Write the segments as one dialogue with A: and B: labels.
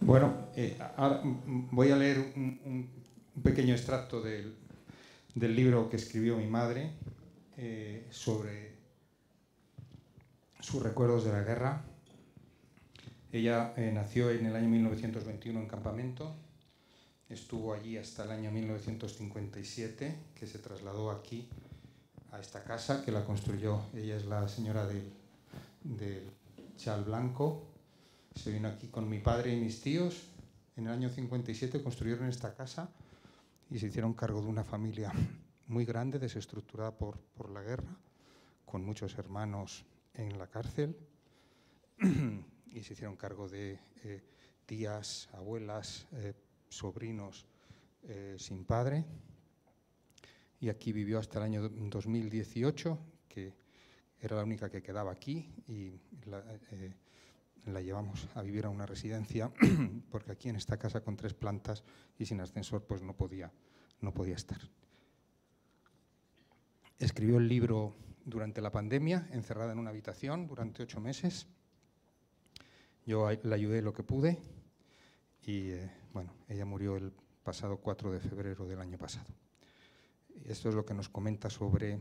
A: Bueno, ahora voy a leer un pequeño extracto del libro que escribió mi madre sobre sus recuerdos de la guerra. Ella nació en el año 1921 en Campamento, estuvo allí hasta el año 1957, que se trasladó aquí a esta casa, que la construyó. Ella es la señora del Chal Blanco. Se vino aquí con mi padre y mis tíos. En el año 57 construyeron esta casa y se hicieron cargo de una familia muy grande, desestructurada por la guerra, con muchos hermanos en la cárcel, y se hicieron cargo de tías, abuelas, sobrinos sin padre. Y aquí vivió hasta el año 2018, que era la única que quedaba aquí, y la llevamos a vivir a una residencia porque aquí en esta casa con 3 plantas y sin ascensor pues no podía estar. Escribió el libro durante la pandemia, encerrada en una habitación durante 8 meses. Yo la ayudé lo que pude y bueno, ella murió el pasado 4 de febrero del año pasado. Esto es lo que nos comenta sobre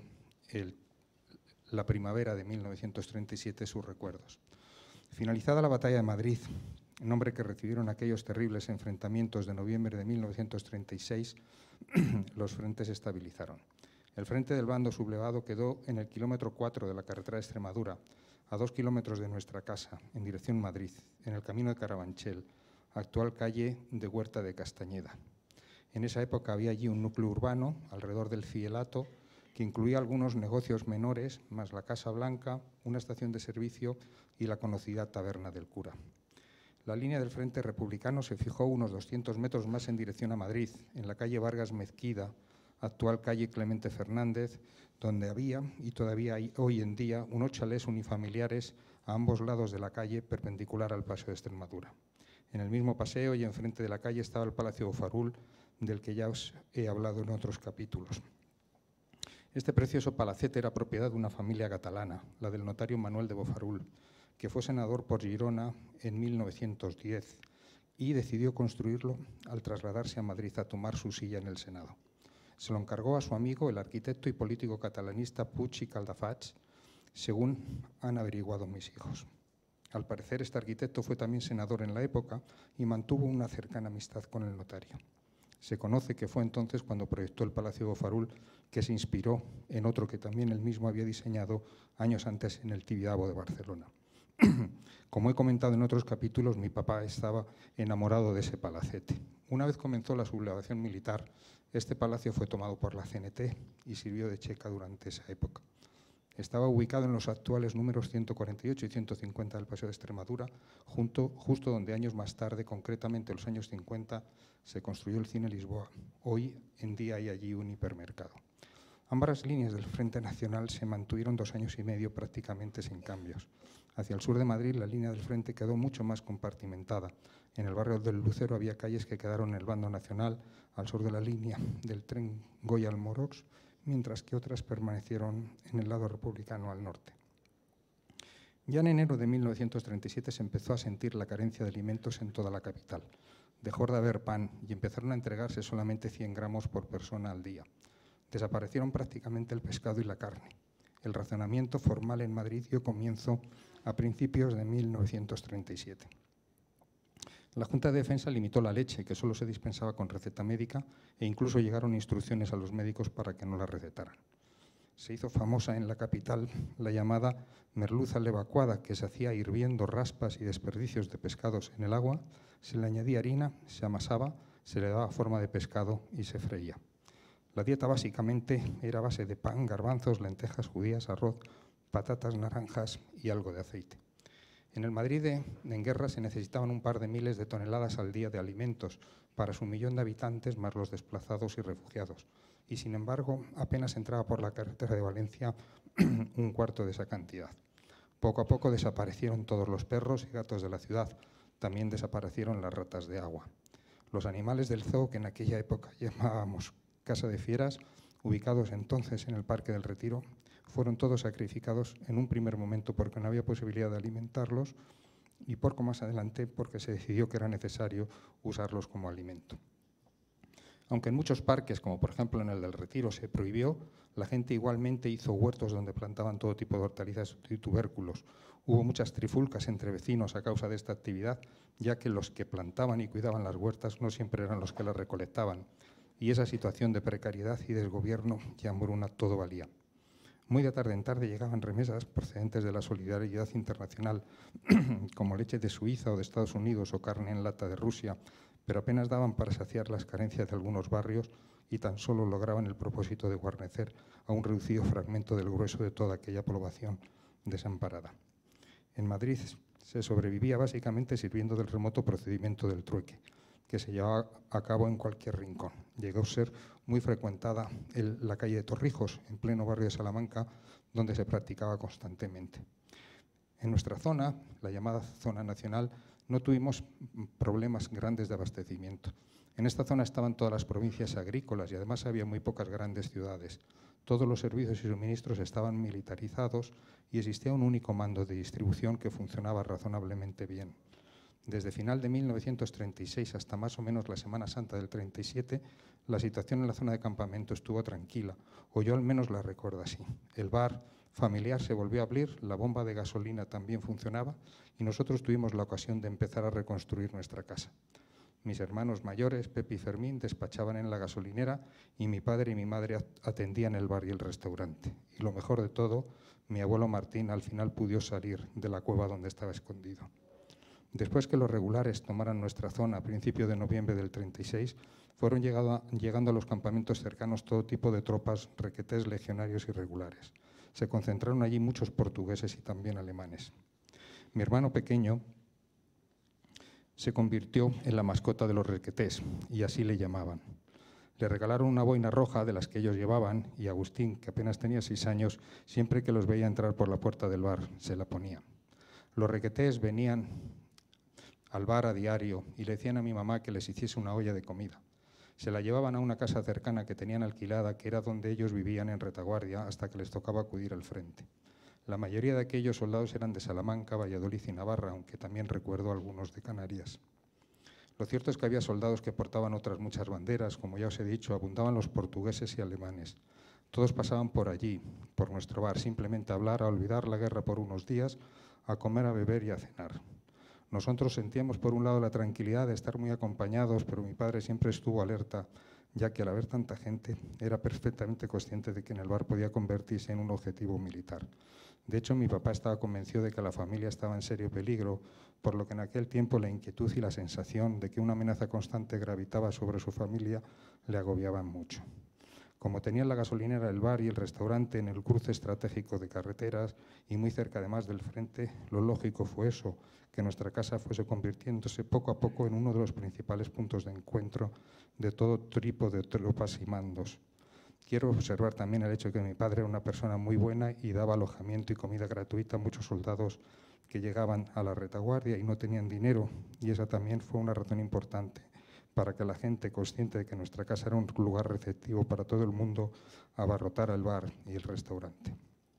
A: la primavera de 1937, sus recuerdos. Finalizada la batalla de Madrid, nombre que recibieron aquellos terribles enfrentamientos de noviembre de 1936, los frentes se estabilizaron. El frente del bando sublevado quedó en el kilómetro 4 de la carretera de Extremadura, a 2 kilómetros de nuestra casa, en dirección Madrid, en el camino de Carabanchel, actual calle de Huerta de Castañeda. En esa época había allí un núcleo urbano, alrededor del Fielato, que incluía algunos negocios menores, más la Casa Blanca, una estación de servicio y la conocida Taberna del Cura. La línea del Frente Republicano se fijó unos 200 metros más en dirección a Madrid, en la calle Vargas Mezquida, actual calle Clemente Fernández, donde había, y todavía hay hoy en día, unos chalés unifamiliares a ambos lados de la calle, perpendicular al Paseo de Extremadura. En el mismo paseo y enfrente de la calle estaba el Palacio Bofarul, del que ya os he hablado en otros capítulos. Este precioso palacete era propiedad de una familia catalana, la del notario Manuel de Bofarul, que fue senador por Girona en 1910 y decidió construirlo al trasladarse a Madrid a tomar su silla en el Senado. Se lo encargó a su amigo, el arquitecto y político catalanista Puig i Cadafalch, según han averiguado mis hijos. Al parecer, este arquitecto fue también senador en la época y mantuvo una cercana amistad con el notario. Se conoce que fue entonces cuando proyectó el Palacio Bofarul, que se inspiró en otro que también él mismo había diseñado años antes en el Tibidabo de Barcelona. Como he comentado en otros capítulos, mi papá estaba enamorado de ese palacete. Una vez comenzó la sublevación militar, este palacio fue tomado por la CNT y sirvió de checa durante esa época. Estaba ubicado en los actuales números 148 y 150 del Paseo de Extremadura, justo donde años más tarde, concretamente en los años 50, se construyó el Cine Lisboa. Hoy en día hay allí un hipermercado. Ambas líneas del Frente Nacional se mantuvieron 2 años y medio prácticamente sin cambios. Hacia el sur de Madrid, la línea del Frente quedó mucho más compartimentada. En el barrio del Lucero había calles que quedaron en el bando nacional, al sur de la línea del tren Goya-Almorox, mientras que otras permanecieron en el lado republicano al norte. Ya en enero de 1937 se empezó a sentir la carencia de alimentos en toda la capital. Dejó de haber pan y empezaron a entregarse solamente 100 gramos por persona al día. Desaparecieron prácticamente el pescado y la carne. El racionamiento formal en Madrid dio comienzo a principios de 1937. La Junta de Defensa limitó la leche, que solo se dispensaba con receta médica, e incluso llegaron instrucciones a los médicos para que no la recetaran. Se hizo famosa en la capital la llamada merluza levacuada, que se hacía hirviendo raspas y desperdicios de pescados en el agua, se le añadía harina, se amasaba, se le daba forma de pescado y se freía. La dieta básicamente era a base de pan, garbanzos, lentejas, judías, arroz, patatas, naranjas y algo de aceite. En el Madrid en guerra se necesitaban un par de miles de toneladas al día de alimentos para su 1 millón de habitantes más los desplazados y refugiados. Y sin embargo, apenas entraba por la carretera de Valencia un cuarto de esa cantidad. Poco a poco desaparecieron todos los perros y gatos de la ciudad. También desaparecieron las ratas de agua. Los animales del zoo, que en aquella época llamábamos Casa de Fieras, ubicados entonces en el Parque del Retiro, fueron todos sacrificados en un primer momento porque no había posibilidad de alimentarlos y poco más adelante porque se decidió que era necesario usarlos como alimento. Aunque en muchos parques, como por ejemplo en el del Retiro, se prohibió, la gente igualmente hizo huertos donde plantaban todo tipo de hortalizas y tubérculos. Hubo muchas trifulcas entre vecinos a causa de esta actividad, ya que los que plantaban y cuidaban las huertas no siempre eran los que las recolectaban. Y esa situación de precariedad y desgobierno y hambruna todo valía. Muy de tarde en tarde llegaban remesas procedentes de la solidaridad internacional, como leche de Suiza o de Estados Unidos o carne en lata de Rusia, pero apenas daban para saciar las carencias de algunos barrios y tan solo lograban el propósito de guarnecer a un reducido fragmento del grueso de toda aquella población desamparada. En Madrid se sobrevivía básicamente sirviendo del remoto procedimiento del trueque, que se llevaba a cabo en cualquier rincón. Llegó a ser muy frecuentada la calle de Torrijos, en pleno barrio de Salamanca, donde se practicaba constantemente. En nuestra zona, la llamada zona nacional, no tuvimos problemas grandes de abastecimiento. En esta zona estaban todas las provincias agrícolas y además había muy pocas grandes ciudades. Todos los servicios y suministros estaban militarizados y existía un único mando de distribución que funcionaba razonablemente bien. Desde final de 1936 hasta más o menos la Semana Santa del 37, la situación en la zona de campamento estuvo tranquila, o yo al menos la recuerdo así. El bar familiar se volvió a abrir, la bomba de gasolina también funcionaba y nosotros tuvimos la ocasión de empezar a reconstruir nuestra casa. Mis hermanos mayores, Pepe y Fermín, despachaban en la gasolinera y mi padre y mi madre atendían el bar y el restaurante. Y lo mejor de todo, mi abuelo Martín al final pudo salir de la cueva donde estaba escondido. Después que los regulares tomaran nuestra zona a principios de noviembre del 36, fueron llegando a los campamentos cercanos todo tipo de tropas, requetés, legionarios y regulares. Se concentraron allí muchos portugueses y también alemanes. Mi hermano pequeño se convirtió en la mascota de los requetés, y así le llamaban. Le regalaron una boina roja de las que ellos llevaban, y Agustín, que apenas tenía 6 años, siempre que los veía entrar por la puerta del bar, se la ponía. Los requetés venían al bar a diario y le decían a mi mamá que les hiciese una olla de comida. Se la llevaban a una casa cercana que tenían alquilada, que era donde ellos vivían en retaguardia, hasta que les tocaba acudir al frente. La mayoría de aquellos soldados eran de Salamanca, Valladolid y Navarra, aunque también recuerdo algunos de Canarias. Lo cierto es que había soldados que portaban otras muchas banderas, como ya os he dicho, abundaban los portugueses y alemanes. Todos pasaban por allí, por nuestro bar, simplemente a hablar, a olvidar la guerra por unos días, a comer, a beber y a cenar. Nosotros sentíamos por un lado la tranquilidad de estar muy acompañados, pero mi padre siempre estuvo alerta, ya que al haber tanta gente era perfectamente consciente de que en el bar podía convertirse en un objetivo militar. De hecho, mi papá estaba convencido de que la familia estaba en serio peligro, por lo que en aquel tiempo la inquietud y la sensación de que una amenaza constante gravitaba sobre su familia le agobiaban mucho. Como tenían la gasolinera, el bar y el restaurante en el cruce estratégico de carreteras y muy cerca además del frente, lo lógico fue eso, que nuestra casa fuese convirtiéndose poco a poco en uno de los principales puntos de encuentro de todo tipo de tropas y mandos. Quiero observar también el hecho de que mi padre era una persona muy buena y daba alojamiento y comida gratuita a muchos soldados que llegaban a la retaguardia y no tenían dinero, y esa también fue una razón importante para que la gente, consciente de que nuestra casa era un lugar receptivo para todo el mundo, abarrotara el bar y el restaurante.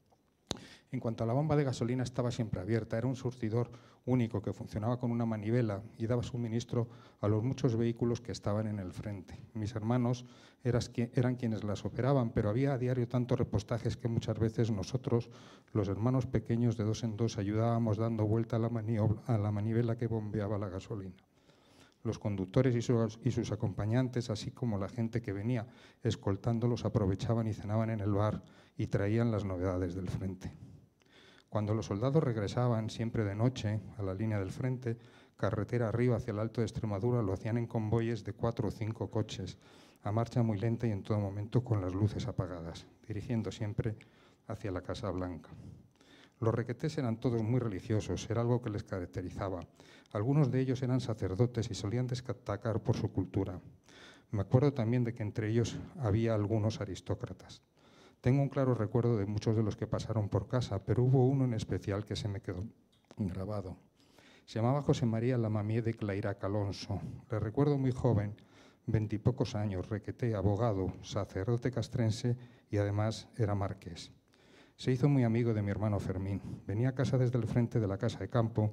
A: En cuanto a la bomba de gasolina, estaba siempre abierta, era un surtidor único que funcionaba con una manivela y daba suministro a los muchos vehículos que estaban en el frente. Mis hermanos eran quienes las operaban, pero había a diario tantos repostajes que muchas veces nosotros, los hermanos pequeños de 2 en 2, ayudábamos dando vuelta a la manivela que bombeaba la gasolina. Los conductores y sus acompañantes, así como la gente que venía escoltándolos, aprovechaban y cenaban en el bar y traían las novedades del frente. Cuando los soldados regresaban, siempre de noche, a la línea del frente, carretera arriba hacia el Alto de Extremadura, lo hacían en convoyes de 4 o 5 coches, a marcha muy lenta y en todo momento con las luces apagadas, dirigiendo siempre hacia la Casa Blanca. Los requetés eran todos muy religiosos, era algo que les caracterizaba. Algunos de ellos eran sacerdotes y solían destacar por su cultura. Me acuerdo también de que entre ellos había algunos aristócratas. Tengo un claro recuerdo de muchos de los que pasaron por casa, pero hubo uno en especial que se me quedó grabado. Se llamaba José María Lamamié de Clairac Alonso. Le recuerdo muy joven, 20 y pocos años, requeté, abogado, sacerdote castrense y además era marqués. Se hizo muy amigo de mi hermano Fermín. Venía a casa desde el frente de la casa de campo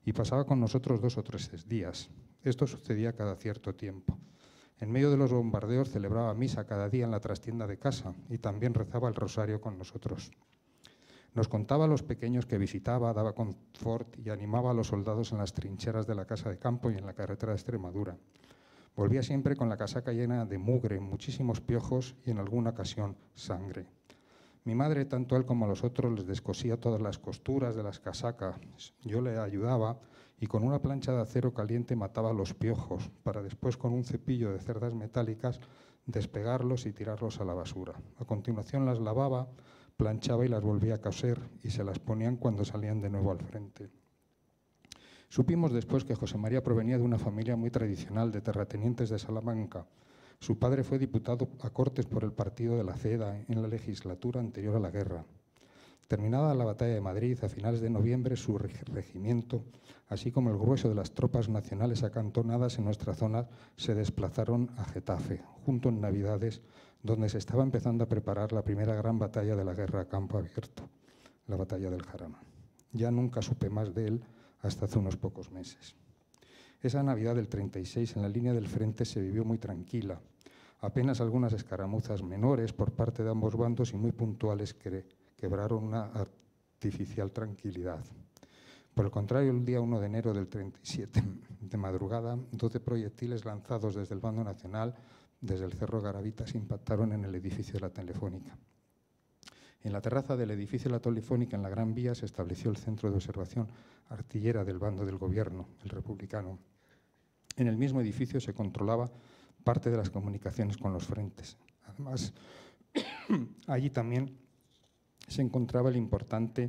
A: y pasaba con nosotros 2 o 3 días. Esto sucedía cada cierto tiempo. En medio de los bombardeos celebraba misa cada día en la trastienda de casa y también rezaba el rosario con nosotros. Nos contaba a los pequeños que visitaba, daba confort y animaba a los soldados en las trincheras de la casa de campo y en la carretera de Extremadura. Volvía siempre con la casaca llena de mugre, muchísimos piojos y en alguna ocasión sangre. Mi madre, tanto a él como a los otros, les descosía todas las costuras de las casacas. Yo le ayudaba y con una plancha de acero caliente mataba los piojos para después con un cepillo de cerdas metálicas despegarlos y tirarlos a la basura. A continuación las lavaba, planchaba y las volvía a coser y se las ponían cuando salían de nuevo al frente. Supimos después que José María provenía de una familia muy tradicional de terratenientes de Salamanca. Su padre fue diputado a Cortes por el partido de la CEDA en la legislatura anterior a la guerra. Terminada la batalla de Madrid, a finales de noviembre, su regimiento, así como el grueso de las tropas nacionales acantonadas en nuestra zona, se desplazaron a Getafe, junto en Navidades, donde se estaba empezando a preparar la primera gran batalla de la guerra a campo abierto, la batalla del Jarama. Ya nunca supe más de él hasta hace unos pocos meses. Esa Navidad del 36 en la línea del frente se vivió muy tranquila. Apenas algunas escaramuzas menores por parte de ambos bandos y muy puntuales que quebraron una artificial tranquilidad. Por el contrario, el día 1 de enero del 37, de madrugada, 12 proyectiles lanzados desde el bando nacional, desde el Cerro Garavitas, impactaron en el edificio de la Telefónica. En la terraza del edificio de la Telefónica, en la Gran Vía, se estableció el centro de observación artillera del bando del gobierno, el republicano. En el mismo edificio se controlaba parte de las comunicaciones con los frentes. Además, allí también se encontraba el importante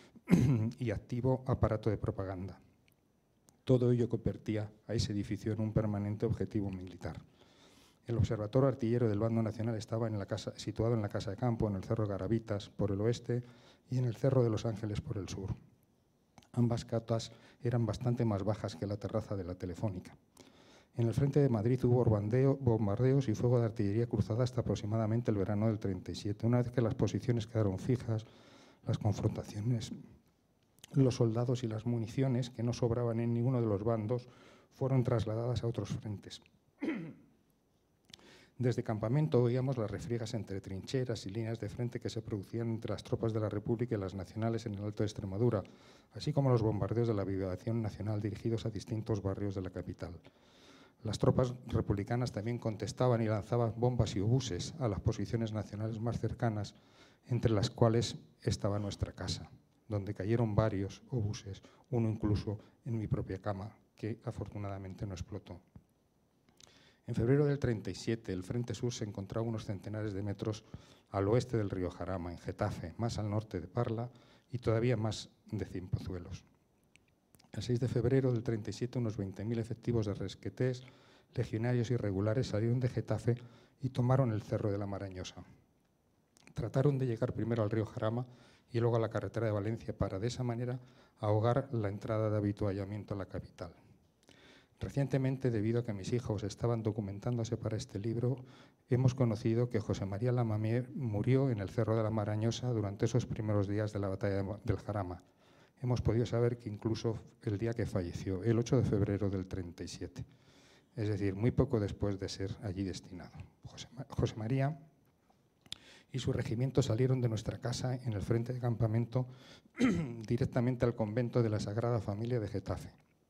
A: y activo aparato de propaganda. Todo ello convertía a ese edificio en un permanente objetivo militar. El observatorio artillero del bando nacional estaba situado en la Casa de Campo, en el Cerro Garavitas por el oeste y en el Cerro de los Ángeles por el sur. Ambas cotas eran bastante más bajas que la terraza de la Telefónica. En el frente de Madrid hubo bombardeos y fuego de artillería cruzada hasta aproximadamente el verano del 37. Una vez que las posiciones quedaron fijas, las confrontaciones, los soldados y las municiones, que no sobraban en ninguno de los bandos, fueron trasladadas a otros frentes. Desde campamento oíamos las refriegas entre trincheras y líneas de frente que se producían entre las tropas de la República y las nacionales en el Alto de Extremadura, así como los bombardeos de la aviación nacional dirigidos a distintos barrios de la capital. Las tropas republicanas también contestaban y lanzaban bombas y obuses a las posiciones nacionales más cercanas, entre las cuales estaba nuestra casa, donde cayeron varios obuses, uno incluso en mi propia cama, que afortunadamente no explotó. En febrero del 37, el Frente Sur se encontraba unos centenares de metros al oeste del río Jarama, en Getafe, más al norte de Parla y todavía más de Cienpozuelos. El 6 de febrero del 37, unos 20.000 efectivos de resquetés, legionarios irregulares salieron de Getafe y tomaron el Cerro de la Marañosa. Trataron de llegar primero al río Jarama y luego a la carretera de Valencia para, de esa manera, ahogar la entrada de habituallamiento a la capital. Recientemente, debido a que mis hijos estaban documentándose para este libro, hemos conocido que José María Lamamier murió en el Cerro de la Marañosa durante esos primeros días de la batalla del Jarama. Hemos podido saber que incluso el día que falleció, el 8 de febrero del 37, es decir, muy poco después de ser allí destinado. José María y su regimiento salieron de nuestra casa en el frente de campamento directamente al convento de la Sagrada Familia de Getafe.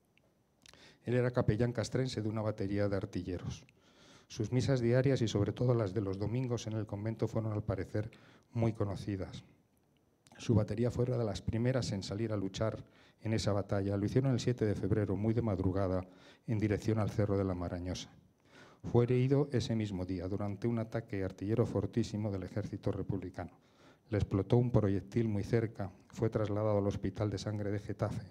A: Él era capellán castrense de una batería de artilleros. Sus misas diarias y sobre todo las de los domingos en el convento fueron al parecer muy conocidas. Su batería fue una de las primeras en salir a luchar en esa batalla. Lo hicieron el 7 de febrero, muy de madrugada, en dirección al Cerro de la Marañosa. Fue herido ese mismo día durante un ataque artillero fortísimo del ejército republicano. Le explotó un proyectil muy cerca, fue trasladado al Hospital de Sangre de Getafe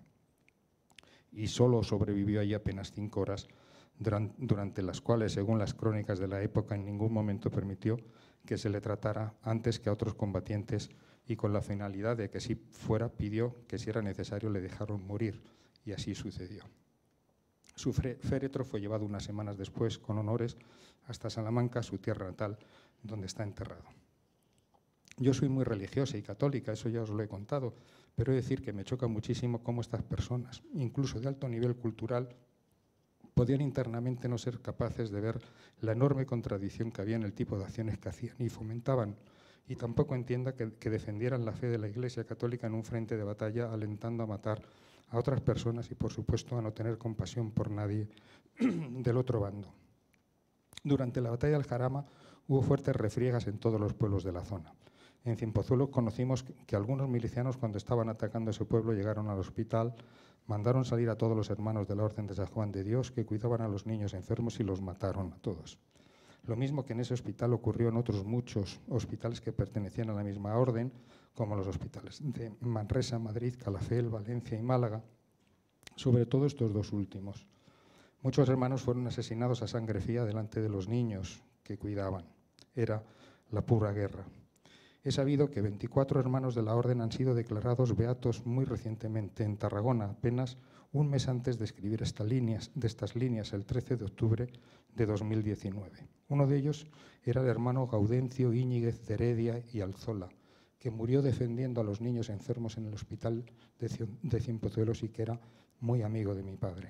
A: y solo sobrevivió allí apenas 5 horas, durante las cuales, según las crónicas de la época, en ningún momento permitió que se le tratara antes que a otros combatientes y con la finalidad de que si fuera, pidió que si era necesario le dejaron morir, y así sucedió. Su féretro fue llevado unas semanas después, con honores, hasta Salamanca, su tierra natal, donde está enterrado. Yo soy muy religiosa y católica, eso ya os lo he contado, pero he de decir que me choca muchísimo cómo estas personas, incluso de alto nivel cultural, podían internamente no ser capaces de ver la enorme contradicción que había en el tipo de acciones que hacían y fomentaban, y tampoco entienda que defendieran la fe de la Iglesia Católica en un frente de batalla, alentando a matar a otras personas y, por supuesto, a no tener compasión por nadie del otro bando. Durante la batalla del Jarama hubo fuertes refriegas en todos los pueblos de la zona. En Cienpozuelos conocimos que algunos milicianos, cuando estaban atacando ese pueblo, llegaron al hospital, mandaron salir a todos los hermanos de la Orden de San Juan de Dios que cuidaban a los niños enfermos y los mataron a todos. Lo mismo que en ese hospital ocurrió en otros muchos hospitales que pertenecían a la misma orden, como los hospitales de Manresa, Madrid, Calafell, Valencia y Málaga, sobre todo estos dos últimos. Muchos hermanos fueron asesinados a sangre fría delante de los niños que cuidaban. Era la pura guerra. He sabido que 24 hermanos de la Orden han sido declarados beatos muy recientemente en Tarragona, apenas un mes antes de escribir estas líneas, el 13 de octubre de 2019. Uno de ellos era el hermano Gaudencio Íñiguez de Heredia y Alzola, que murió defendiendo a los niños enfermos en el hospital de Cienpozuelos y que era muy amigo de mi padre.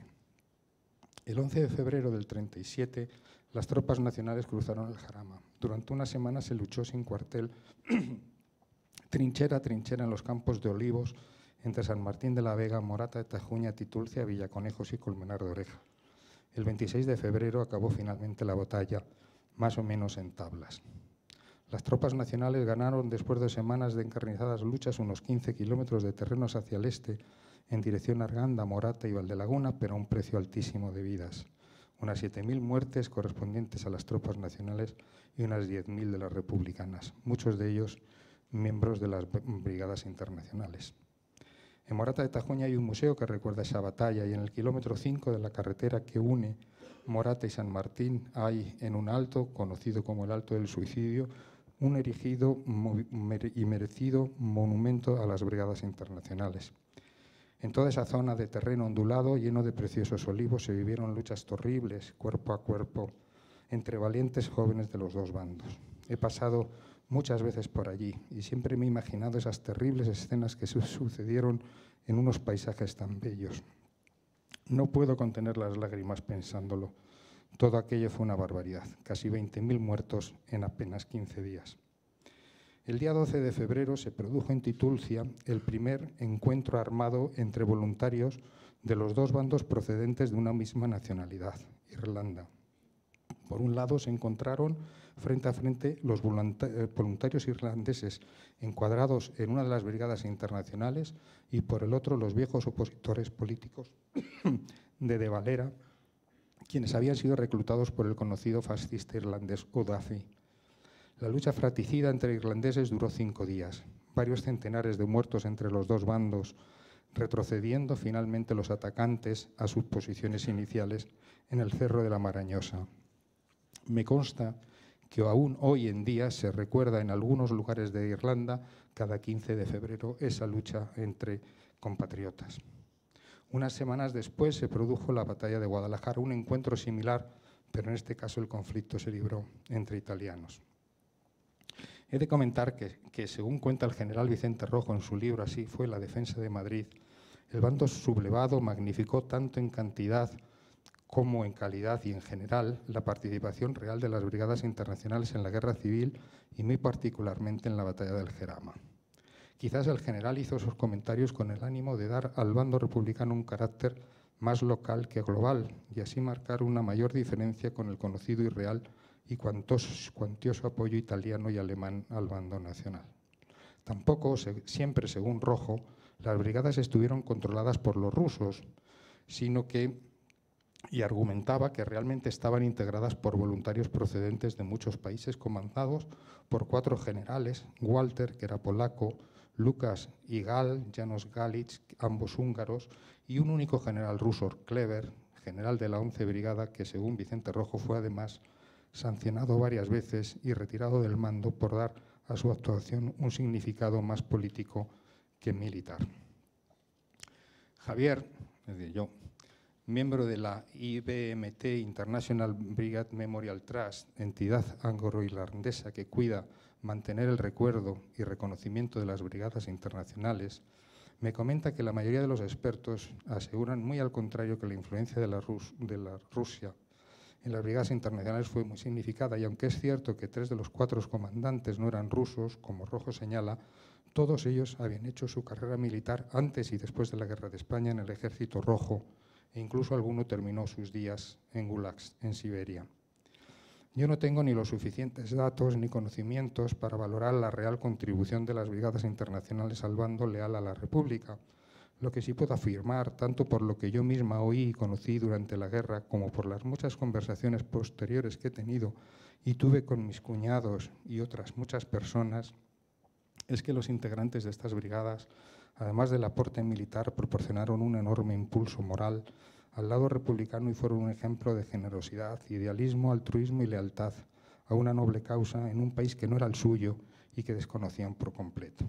A: El 11 de febrero del 37, las tropas nacionales cruzaron el Jarama. Durante una semana se luchó sin cuartel, trinchera a trinchera en los campos de olivos entre San Martín de la Vega, Morata de Tajuña, Titulcia, Villaconejos y Colmenar de Oreja. El 26 de febrero acabó finalmente la batalla, más o menos en tablas. Las tropas nacionales ganaron, después de semanas de encarnizadas luchas, unos 15 kilómetros de terrenos hacia el este, en dirección a Arganda, Morata y Valdelaguna, pero a un precio altísimo de vidas. Unas 7.000 muertes correspondientes a las tropas nacionales y unas 10.000 de las republicanas, muchos de ellos miembros de las brigadas internacionales. En Morata de Tajuña hay un museo que recuerda esa batalla y en el kilómetro 5 de la carretera que une Morata y San Martín hay en un alto, conocido como el Alto del Suicidio, un erigido y merecido monumento a las brigadas internacionales. En toda esa zona de terreno ondulado, lleno de preciosos olivos, se vivieron luchas terribles, cuerpo a cuerpo, entre valientes jóvenes de los dos bandos. He pasado muchas veces por allí y siempre me he imaginado esas terribles escenas que sucedieron en unos paisajes tan bellos. No puedo contener las lágrimas pensándolo. Todo aquello fue una barbaridad, casi 20.000 muertos en apenas 15 días. El día 12 de febrero se produjo en Titulcia el primer encuentro armado entre voluntarios de los dos bandos procedentes de una misma nacionalidad, Irlanda. Por un lado se encontraron frente a frente los voluntarios irlandeses encuadrados en una de las brigadas internacionales y por el otro los viejos opositores políticos de Valera, quienes habían sido reclutados por el conocido fascista irlandés O'Duffy. La lucha fratricida entre irlandeses duró 5 días, varios centenares de muertos entre los dos bandos, retrocediendo finalmente los atacantes a sus posiciones iniciales en el Cerro de la Marañosa. Me consta que aún hoy en día se recuerda en algunos lugares de Irlanda cada 15 de febrero esa lucha entre compatriotas. Unas semanas después se produjo la batalla de Guadalajara, un encuentro similar, pero en este caso el conflicto se libró entre italianos. He de comentar que según cuenta el general Vicente Rojo en su libro Así fue la defensa de Madrid, el bando sublevado magnificó tanto en cantidad como en calidad y en general la participación real de las brigadas internacionales en la guerra civil y muy particularmente en la batalla del Jarama. Quizás el general hizo esos comentarios con el ánimo de dar al bando republicano un carácter más local que global y así marcar una mayor diferencia con el conocido y real y cuantioso apoyo italiano y alemán al bando nacional. Tampoco, siempre según Rojo, las brigadas estuvieron controladas por los rusos, sino que, y argumentaba que realmente estaban integradas por voluntarios procedentes de muchos países comandados por 4 generales, Walter, que era polaco, Lucas y Gal, Janos Galic, ambos húngaros, y un único general ruso, Kleber, general de la 11 Brigada, que según Vicente Rojo fue además sancionado varias veces y retirado del mando por dar a su actuación un significado más político que militar. Javier, es decir, yo, miembro de la IBMT, International Brigade Memorial Trust, entidad anglo-irlandesa que cuida mantener el recuerdo y reconocimiento de las brigadas internacionales, me comenta que la mayoría de los expertos aseguran muy al contrario que la influencia de la Rusia en las brigadas internacionales fue muy significada, y aunque es cierto que 3 de los 4 comandantes no eran rusos, como Rojo señala, todos ellos habían hecho su carrera militar antes y después de la Guerra de España en el Ejército Rojo, e incluso alguno terminó sus días en gulags, en Siberia. Yo no tengo ni los suficientes datos ni conocimientos para valorar la real contribución de las brigadas internacionales al bando leal a la República. Lo que sí puedo afirmar, tanto por lo que yo misma oí y conocí durante la guerra, como por las muchas conversaciones posteriores que he tenido y tuve con mis cuñados y otras muchas personas, es que los integrantes de estas brigadas, además del aporte militar, proporcionaron un enorme impulso moral al lado republicano y fueron un ejemplo de generosidad, idealismo, altruismo y lealtad a una noble causa en un país que no era el suyo y que desconocían por completo.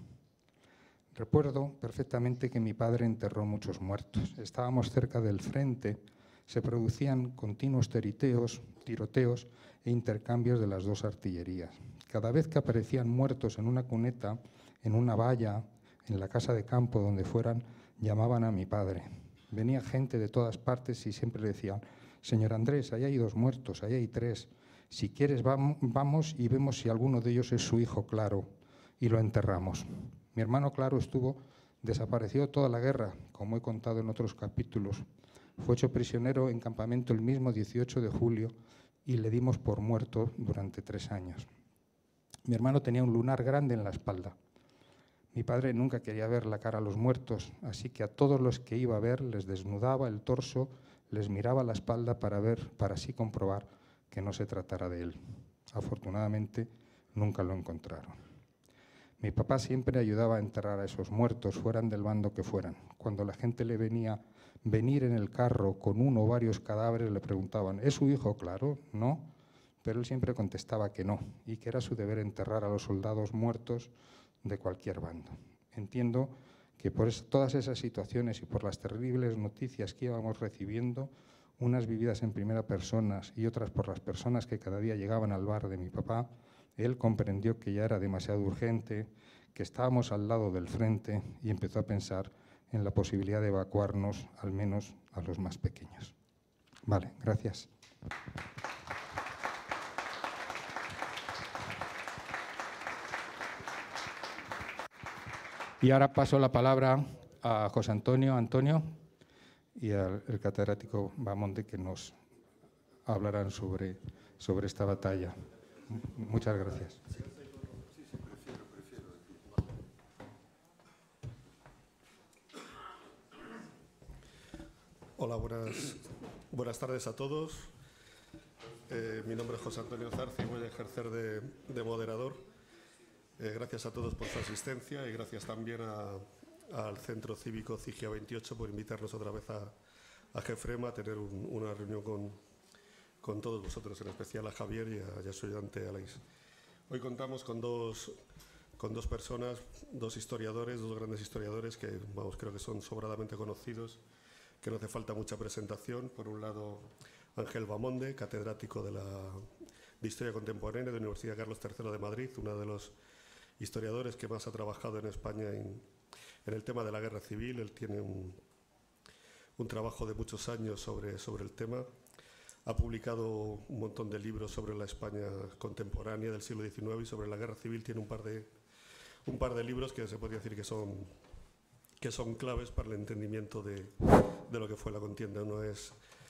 A: Recuerdo perfectamente que mi padre enterró muchos muertos. Estábamos cerca del frente, se producían continuos tiroteos e intercambios de las dos artillerías. Cada vez que aparecían muertos en una cuneta, en una valla, en la casa de campo, donde fueran, llamaban a mi padre. Venía gente de todas partes y siempre le decían: señor Andrés, ahí hay 2 muertos, ahí hay 3. Si quieres vamos y vemos si alguno de ellos es su hijo Claro, y lo enterramos. Mi hermano Claro estuvo desaparecido toda la guerra, como he contado en otros capítulos. Fue hecho prisionero en campamento el mismo 18 de julio y le dimos por muerto durante 3 años. Mi hermano tenía un lunar grande en la espalda. Mi padre nunca quería ver la cara a los muertos, así que a todos los que iba a ver les desnudaba el torso, les miraba la espalda para así comprobar que no se tratara de él. Afortunadamente, nunca lo encontraron. Mi papá siempre ayudaba a enterrar a esos muertos, fueran del bando que fueran. Cuando la gente le venir en el carro con uno o varios cadáveres, le preguntaban: ¿es su hijo Claro? ¿No? Pero él siempre contestaba que no, y que era su deber enterrar a los soldados muertos de cualquier bando. Entiendo que por todas esas situaciones y por las terribles noticias que íbamos recibiendo, unas vividas en primera persona y otras por las personas que cada día llegaban al bar de mi papá, él comprendió que ya era demasiado urgente, que estábamos al lado del frente, y empezó a pensar en la posibilidad de evacuarnos, al menos a los más pequeños. Vale, gracias. Y ahora paso la palabra a José Antonio y al catedrático Bahamonde, que nos hablarán sobre esta batalla. Muchas gracias.
B: Hola, buenas tardes a todos. Mi nombre es José Antonio Zarza y voy a ejercer de moderador. Gracias a todos por su asistencia y gracias también al Centro Cívico Cigia 28 por invitarnos otra vez a GEFREMA a tener una reunión con todos vosotros, en especial a Javier y a su ayudante Aleix. Hoy contamos con dos personas, dos grandes historiadores que, creo que son sobradamente conocidos, que no hace falta mucha presentación. Por un lado, Ángel Bahamonde, catedrático de Historia Contemporánea de la Universidad Carlos III de Madrid, uno de los historiadores que más ha trabajado en España en el tema de la guerra civil. Él tiene un trabajo de muchos años sobre el tema. Ha publicado un montón de libros sobre la España contemporánea del siglo XIX y sobre la guerra civil tiene un par de libros que se podría decir que son claves para el entendimiento de lo que fue la contienda. Uno es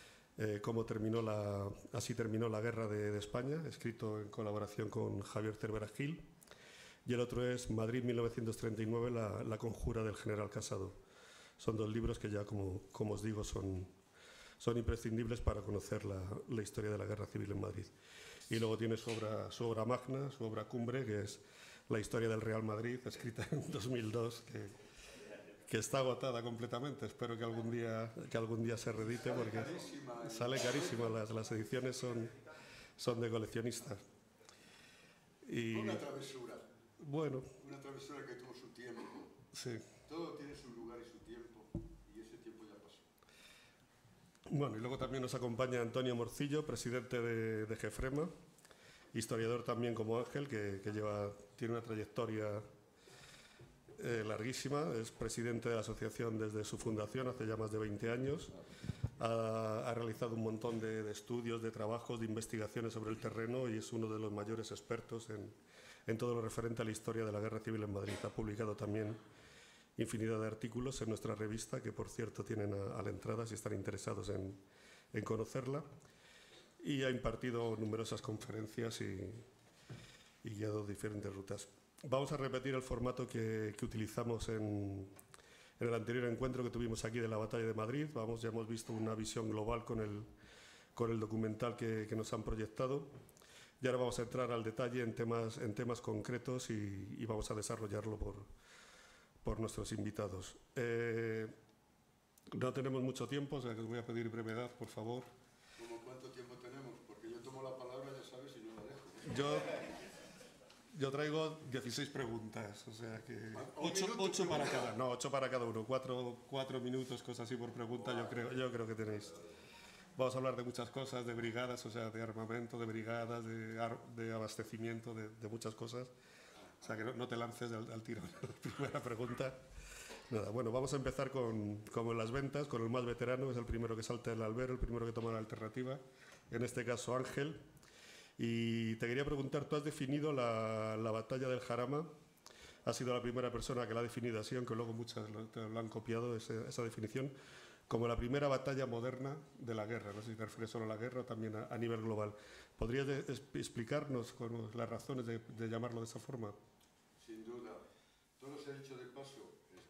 B: Así terminó la guerra de España, escrito en colaboración con Javier Cervera Gil, y el otro es Madrid 1939, la conjura del general Casado. Son 2 libros que ya, como os digo, son imprescindibles para conocer la historia de la guerra civil en Madrid. Y luego tiene su obra magna, su obra cumbre, que es La historia del Real Madrid, escrita en 2002, que está agotada completamente. Espero que algún día se reedite, porque sale carísima. Las ediciones son de coleccionistas. Y,
C: una travesura.
B: Bueno.
C: Una travesura que tuvo su tiempo.
B: Sí.
C: Todo tiene su lugar y su tiempo, y ese tiempo ya pasó.
B: Bueno, y luego también nos acompaña Antonio Morcillo, presidente de GEFREMA, historiador también como Ángel, que lleva tiene una trayectoria larguísima. Es presidente de la asociación desde su fundación hace ya más de 20 años. Ha realizado un montón de estudios, de trabajos, de investigaciones sobre el terreno y es uno de los mayores expertos en todo lo referente a la historia de la Guerra Civil en Madrid. Ha publicado también infinidad de artículos en nuestra revista, que por cierto tienen a la entrada si están interesados en conocerla, y ha impartido numerosas conferencias y guiado diferentes rutas. Vamos a repetir el formato que utilizamos en el anterior encuentro que tuvimos aquí de la Batalla de Madrid. Ya hemos visto una visión global con el documental que nos han proyectado. Y ahora vamos a entrar al detalle en temas concretos y vamos a desarrollarlo por nuestros invitados. No tenemos mucho tiempo, o sea que os voy a pedir brevedad, por favor.
C: ¿Cómo cuánto tiempo tenemos? Porque yo tomo la palabra, ya sabes, y no la dejo.
B: Yo traigo 16 preguntas, o sea que 8 para cada. No, 8 para cada uno, 4 minutos, cosas así por pregunta, yo creo que tenéis. Vamos a hablar de muchas cosas, de brigadas, o sea, de armamento, de brigadas, de abastecimiento, de muchas cosas. O sea, que no te lances al tiro. Primera pregunta. Nada, bueno, vamos a empezar como en las ventas, con el más veterano, es el primero que salta del albero, el primero que toma la alternativa, en este caso Ángel. Y te quería preguntar, tú has definido la batalla del Jarama, has sido la primera persona que la ha definido así, aunque luego muchas lo han copiado, esa definición, como la primera batalla moderna de la guerra. No sé si te refieres solo a la guerra o también a nivel global. ¿Podrías explicarnos las razones de llamarlo de esa forma?
C: Sin duda. Todo se ha dicho de paso.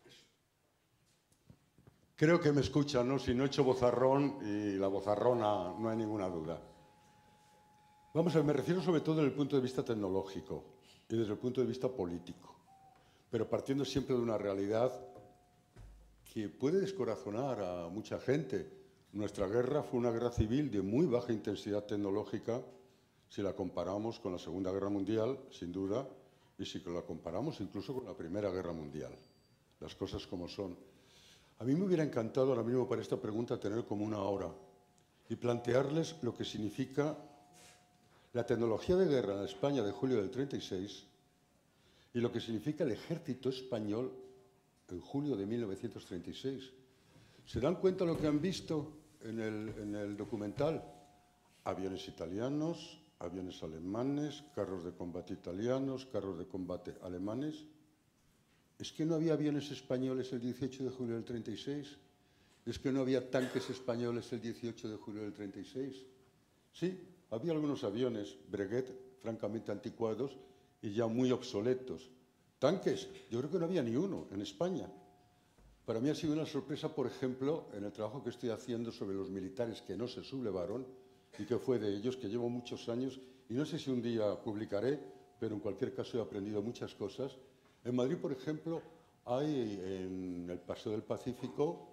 D: Creo que me escuchan, ¿no? Si no he hecho vozarrón y la vozarrona no hay ninguna duda. Vamos a ver, me refiero sobre todo desde el punto de vista tecnológico y desde el punto de vista político, pero partiendo siempre de una realidad que puede descorazonar a mucha gente. Nuestra guerra fue una guerra civil de muy baja intensidad tecnológica si la comparamos con la Segunda Guerra Mundial, sin duda, y si la comparamos incluso con la Primera Guerra Mundial. Las cosas como son. A mí me hubiera encantado ahora mismo para esta pregunta tener como una hora y plantearles lo que significa la tecnología de guerra en España de julio del 36 y lo que significa el ejército español en julio de 1936. ¿Se dan cuenta lo que han visto en el documental? Aviones italianos, aviones alemanes, carros de combate italianos, carros de combate alemanes. ¿Es que no había aviones españoles el 18 de julio del 36? ¿Es que no había tanques españoles el 18 de julio del 36? Sí, había algunos aviones Breguet, francamente anticuados y ya muy obsoletos. Tanques, yo creo que no había ni uno en España. Para mí ha sido una sorpresa, por ejemplo, en el trabajo que estoy haciendo sobre los militares que no se sublevaron y que fue de ellos, que llevo muchos años, y no sé si un día publicaré, pero en cualquier caso he aprendido muchas cosas. En Madrid, por ejemplo, hay en el Paseo del Pacífico,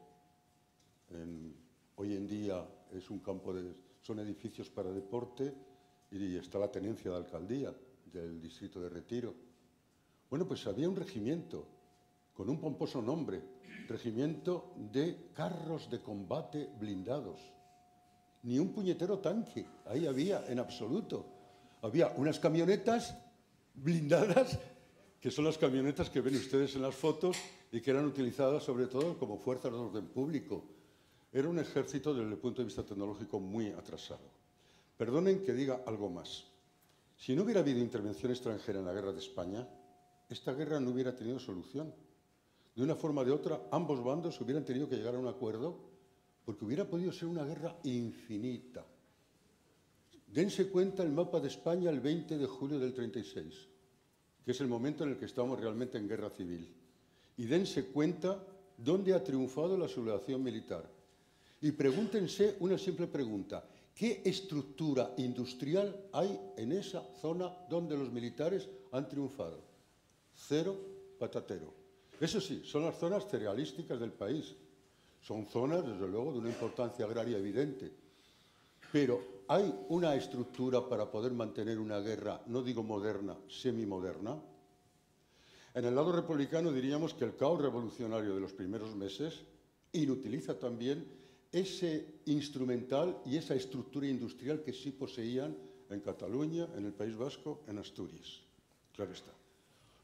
D: hoy en día es un campo son edificios para deporte y está la tenencia de alcaldía del distrito de Retiro. Bueno, pues había un regimiento con un pomposo nombre, Regimiento de Carros de Combate Blindados. Ni un puñetero tanque, ahí había en absoluto. Había unas camionetas blindadas, que son las camionetas que ven ustedes en las fotos y que eran utilizadas sobre todo como fuerzas de orden público. Era un ejército desde el punto de vista tecnológico muy atrasado. Perdonen que diga algo más. Si no hubiera habido intervención extranjera en la guerra de España, esta guerra no hubiera tenido solución. De una forma o de otra, ambos bandos hubieran tenido que llegar a un acuerdo porque hubiera podido ser una guerra infinita. Dense cuenta el mapa de España el 20 de julio del 36, que es el momento en el que estamos realmente en guerra civil. Y dense cuenta dónde ha triunfado la sublevación militar. Y pregúntense una simple pregunta. ¿Qué estructura industrial hay en esa zona donde los militares han triunfado? Cero patatero. Eso sí, son las zonas cerealísticas del país. Son zonas, desde luego, de una importancia agraria evidente. Pero ¿hay una estructura para poder mantener una guerra, no digo moderna, semimoderna? En el lado republicano diríamos que el caos revolucionario de los primeros meses inutiliza también ese instrumental y esa estructura industrial que sí poseían en Cataluña, en el País Vasco, en Asturias. Claro está.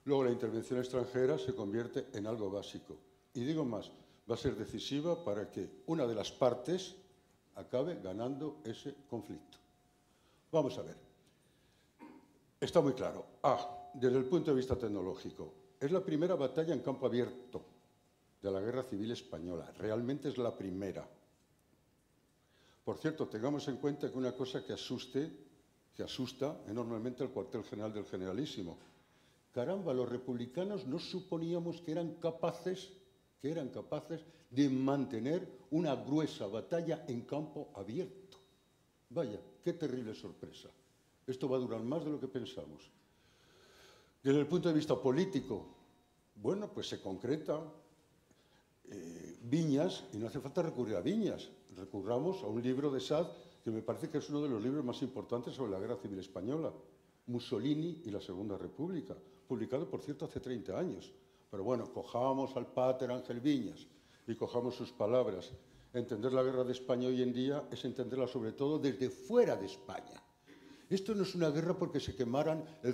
D: luego la intervención extranjera se convierte en algo básico. Y digo más, va a ser decisiva para que una de las partes acabe ganando ese conflicto. Vamos a ver. Está muy claro. Desde el punto de vista tecnológico, es la primera batalla en campo abierto de la Guerra Civil Española. Realmente es la primera. Por cierto, tengamos en cuenta que una cosa que asusta enormemente al cuartel general del Generalísimo. Caramba, los republicanos no suponíamos que eran capaces de mantener una gruesa batalla en campo abierto. Vaya, qué terrible sorpresa. Esto va a durar más de lo que pensamos. Desde el punto de vista político, bueno, pues se concreta Viñas, y no hace falta recurrir a Viñas. Recurramos a un libro de Sade que me parece que es uno de los libros más importantes sobre la Guerra Civil Española, Mussolini y la Segunda República, publicado, por cierto, hace 30 años. Pero bueno, cojamos al pater Ángel Viñas y cojamos sus palabras. Entender la guerra de España hoy en día es entenderla sobre todo desde fuera de España. Esto no es una guerra porque se quemaran el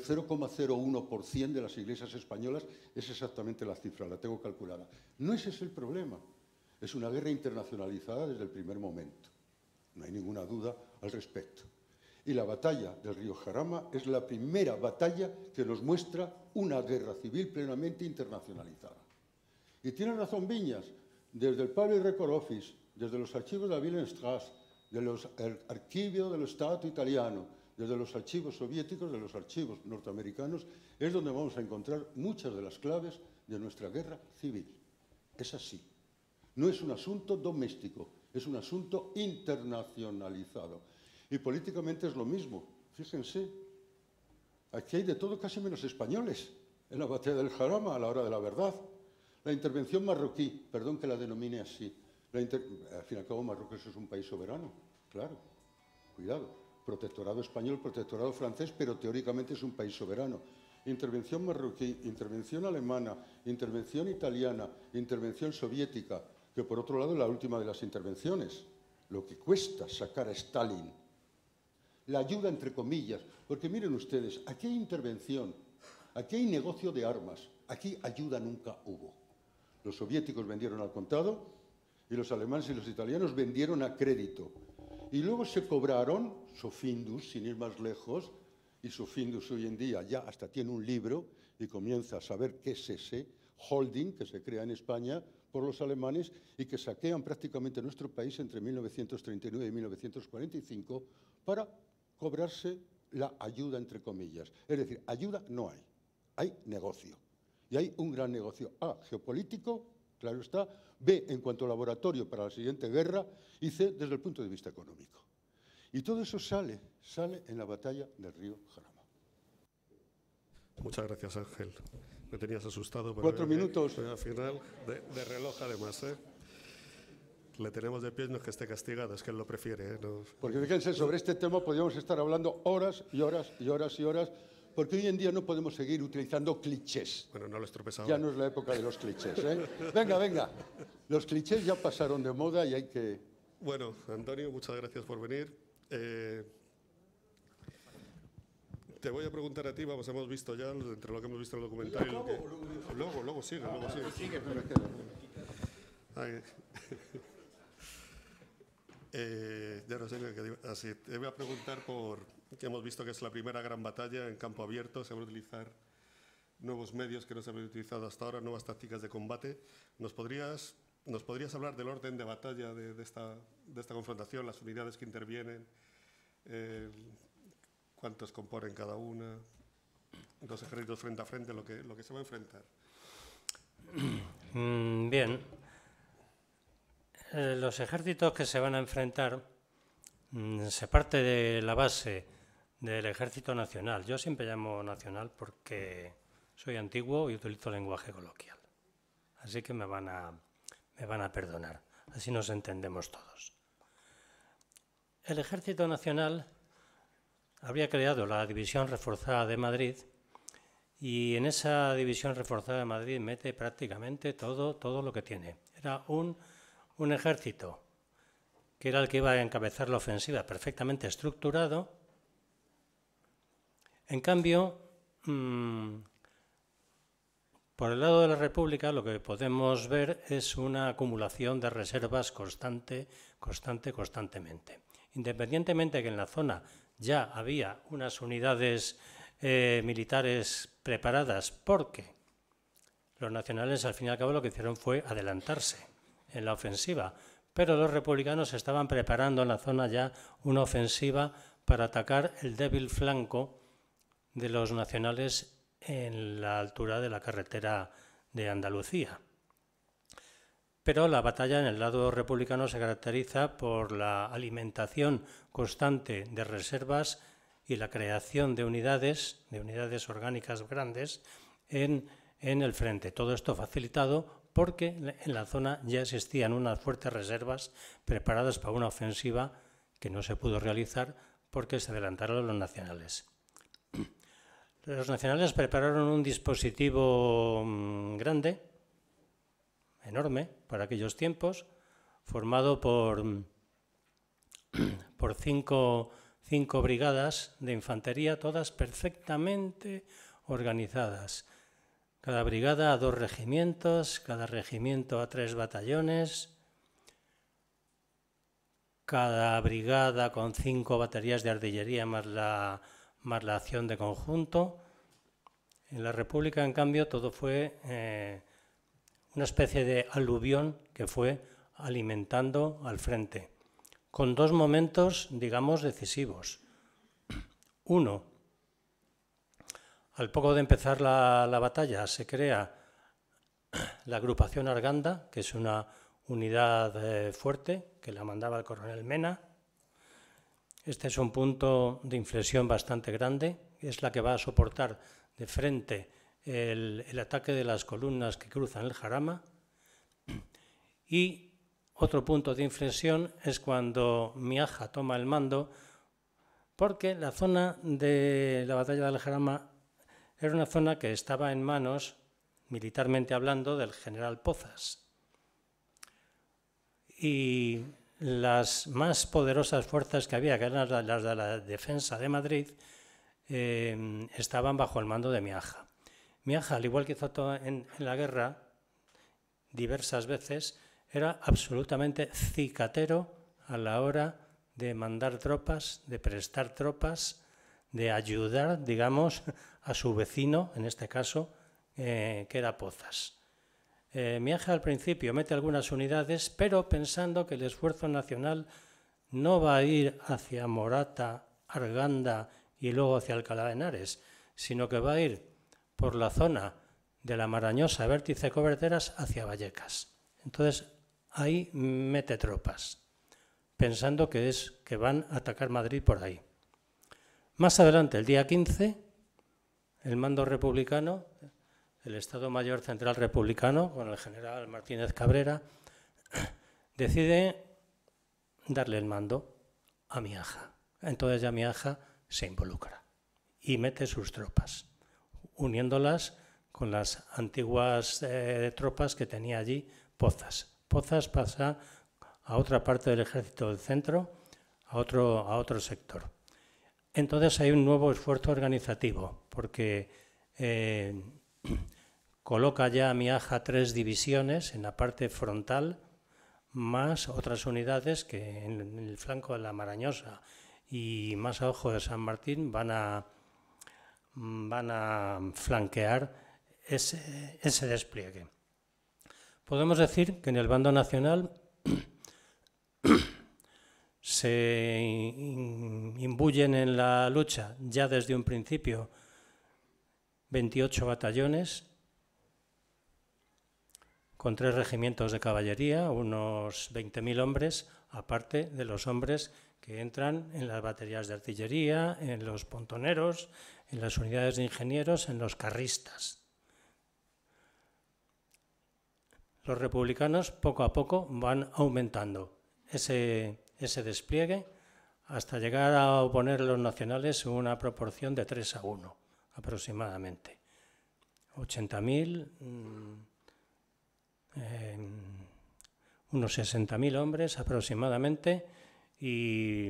D: 0,01% de las iglesias españolas, es exactamente la cifra, la tengo calculada. No ese es el problema, es una guerra internacionalizada desde el primer momento. No hay ninguna duda al respecto. Y la batalla del río Jarama es la primera batalla que nos muestra una guerra civil plenamente internacionalizada. Y tiene razón Viñas, desde el Public Record Office, desde los archivos de la Wilhelmstrasse, del archivio dello Stato italiano, desde los archivos soviéticos, de los archivos norteamericanos, es donde vamos a encontrar muchas de las claves de nuestra guerra civil. Es así. No es un asunto doméstico, es un asunto internacionalizado. Y políticamente es lo mismo. Fíjense, aquí hay de todo casi menos españoles en la batalla del Jarama a la hora de la verdad. La intervención marroquí, perdón que la denomine así, al fin y al cabo Marruecos es un país soberano, claro, cuidado. Protectorado español, protectorado francés, pero teóricamente es un país soberano. Intervención marroquí, intervención alemana, intervención italiana, intervención soviética, que por otro lado es la última de las intervenciones. Lo que cuesta sacar a Stalin. La ayuda entre comillas, porque miren ustedes, aquí hay intervención, aquí hay negocio de armas, aquí ayuda nunca hubo. Los soviéticos vendieron al contado y los alemanes y los italianos vendieron a crédito. Y luego se cobraron, Sofindus, sin ir más lejos, y Sofindus hoy en día ya hasta tiene un libro y comienza a saber qué es ese holding que se crea en España por los alemanes y que saquean prácticamente nuestro país entre 1939 y 1945 para cobrarse la ayuda, entre comillas. Es decir, ayuda no hay, hay negocio. Y hay un gran negocio, A, geopolítico, claro está, B, en cuanto a laboratorio para la siguiente guerra, y C, desde el punto de vista económico. Y todo eso sale en la batalla del río Jarama.
B: Muchas gracias, Ángel. Me tenías asustado.
D: 4 minutos.
B: Al final, de reloj además, ¿eh? Le tenemos de pie, no es que esté castigado, es que él lo prefiere. No.
D: Porque fíjense, sobre este tema podríamos estar hablando horas y horas y horas y horas, porque hoy en día no podemos seguir utilizando clichés.
B: Bueno, no lo estropezamos.
D: Ya no es la época de los clichés, ¿eh? Venga, venga. Los clichés ya pasaron de moda y hay que...
B: Bueno, Antonio, muchas gracias por venir. Te voy a preguntar a ti, vamos, hemos visto ya, entre lo que hemos visto en el documental... Luego sigue. Ya no sé qué digo. Así, te voy a preguntar por que hemos visto que es la primera gran batalla en campo abierto, se van a utilizar nuevos medios que no se habían utilizado hasta ahora, nuevas tácticas de combate. ¿Nos podrías hablar del orden de batalla de esta confrontación, las unidades que intervienen, cuántos componen cada una, los ejércitos frente a frente, lo que se va a enfrentar?
E: Bien. Los ejércitos que se van a enfrentar se parte de la base del Ejército Nacional. Yo siempre llamo nacional porque soy antiguo y utilizo lenguaje coloquial. Así que me van a perdonar. Así nos entendemos todos. El Ejército Nacional habría creado la División Reforzada de Madrid y en esa División Reforzada de Madrid mete prácticamente todo lo que tiene. Era un ejército que era el que iba a encabezar la ofensiva, perfectamente estructurado. En cambio, Por el lado de la República lo que podemos ver es una acumulación de reservas constantemente. Independientemente de que en la zona ya había unas unidades militares preparadas, porque los nacionales al fin y al cabo lo que hicieron fue adelantarse en la ofensiva, pero los republicanos estaban preparando en la zona ya una ofensiva para atacar el débil flanco de los nacionales en la altura de la carretera de Andalucía. Pero la batalla en el lado republicano se caracteriza por la alimentación constante de reservas y la creación de unidades orgánicas grandes en el frente. Todo esto facilitado porque en la zona ya existían unas fuertes reservas preparadas para una ofensiva que no se pudo realizar porque se adelantaron los nacionales. Los nacionales prepararon un dispositivo grande, enorme para aquellos tiempos, formado por cinco brigadas de infantería, todas perfectamente organizadas. Cada brigada a 2 regimientos, cada regimiento a 3 batallones, cada brigada con 5 baterías de artillería más la acción de conjunto. En la República, en cambio, todo fue una especie de aluvión que fue alimentando al frente, con 2 momentos, digamos, decisivos. Uno, al poco de empezar la batalla, se crea la agrupación Arganda, que es una unidad fuerte, que la mandaba el coronel Mena. Este es un punto de inflexión bastante grande, es la que va a soportar de frente el ataque de las columnas que cruzan el Jarama. Y otro punto de inflexión es cuando Miaja toma el mando, porque la zona de la batalla del Jarama era una zona que estaba en manos, militarmente hablando, del general Pozas. Y las más poderosas fuerzas que había, que eran las de la defensa de Madrid, estaban bajo el mando de Miaja. Miaja, al igual que hizo en la guerra diversas veces, era absolutamente cicatero a la hora de mandar tropas, de prestar tropas, de ayudar, digamos, a su vecino, en este caso, que era Pozas. Miaja al principio mete algunas unidades, pero pensando que el esfuerzo nacional no va a ir hacia Morata, Arganda y luego hacia Alcalá de Henares, sino que va a ir por la zona de la Marañosa, Vértice, Coberteras, hacia Vallecas. Entonces, ahí mete tropas, pensando que van a atacar Madrid por ahí. Más adelante, el día 15, el mando republicano, el Estado Mayor Central Republicano, con el general Martínez Cabrera, decide darle el mando a Miaja. Entonces ya Miaja se involucra y mete sus tropas, uniéndolas con las antiguas tropas que tenía allí Pozas. Pozas pasa a otra parte del ejército del centro, a otro sector. Entonces hay un nuevo esfuerzo organizativo, porque coloca ya a Miaja 3 divisiones en la parte frontal, más otras unidades que en el flanco de la Marañosa y más abajo de San Martín van a flanquear ese despliegue. Podemos decir que en el bando nacional se imbuyen en la lucha ya desde un principio 28 batallones con 3 regimientos de caballería, unos 20.000 hombres, aparte de los hombres que entran en las baterías de artillería, en los pontoneros, en las unidades de ingenieros, en los carristas. Los republicanos poco a poco van aumentando ese despliegue hasta llegar a oponer a los nacionales una proporción de 3-1 aproximadamente. 80.000, unos 60.000 hombres aproximadamente y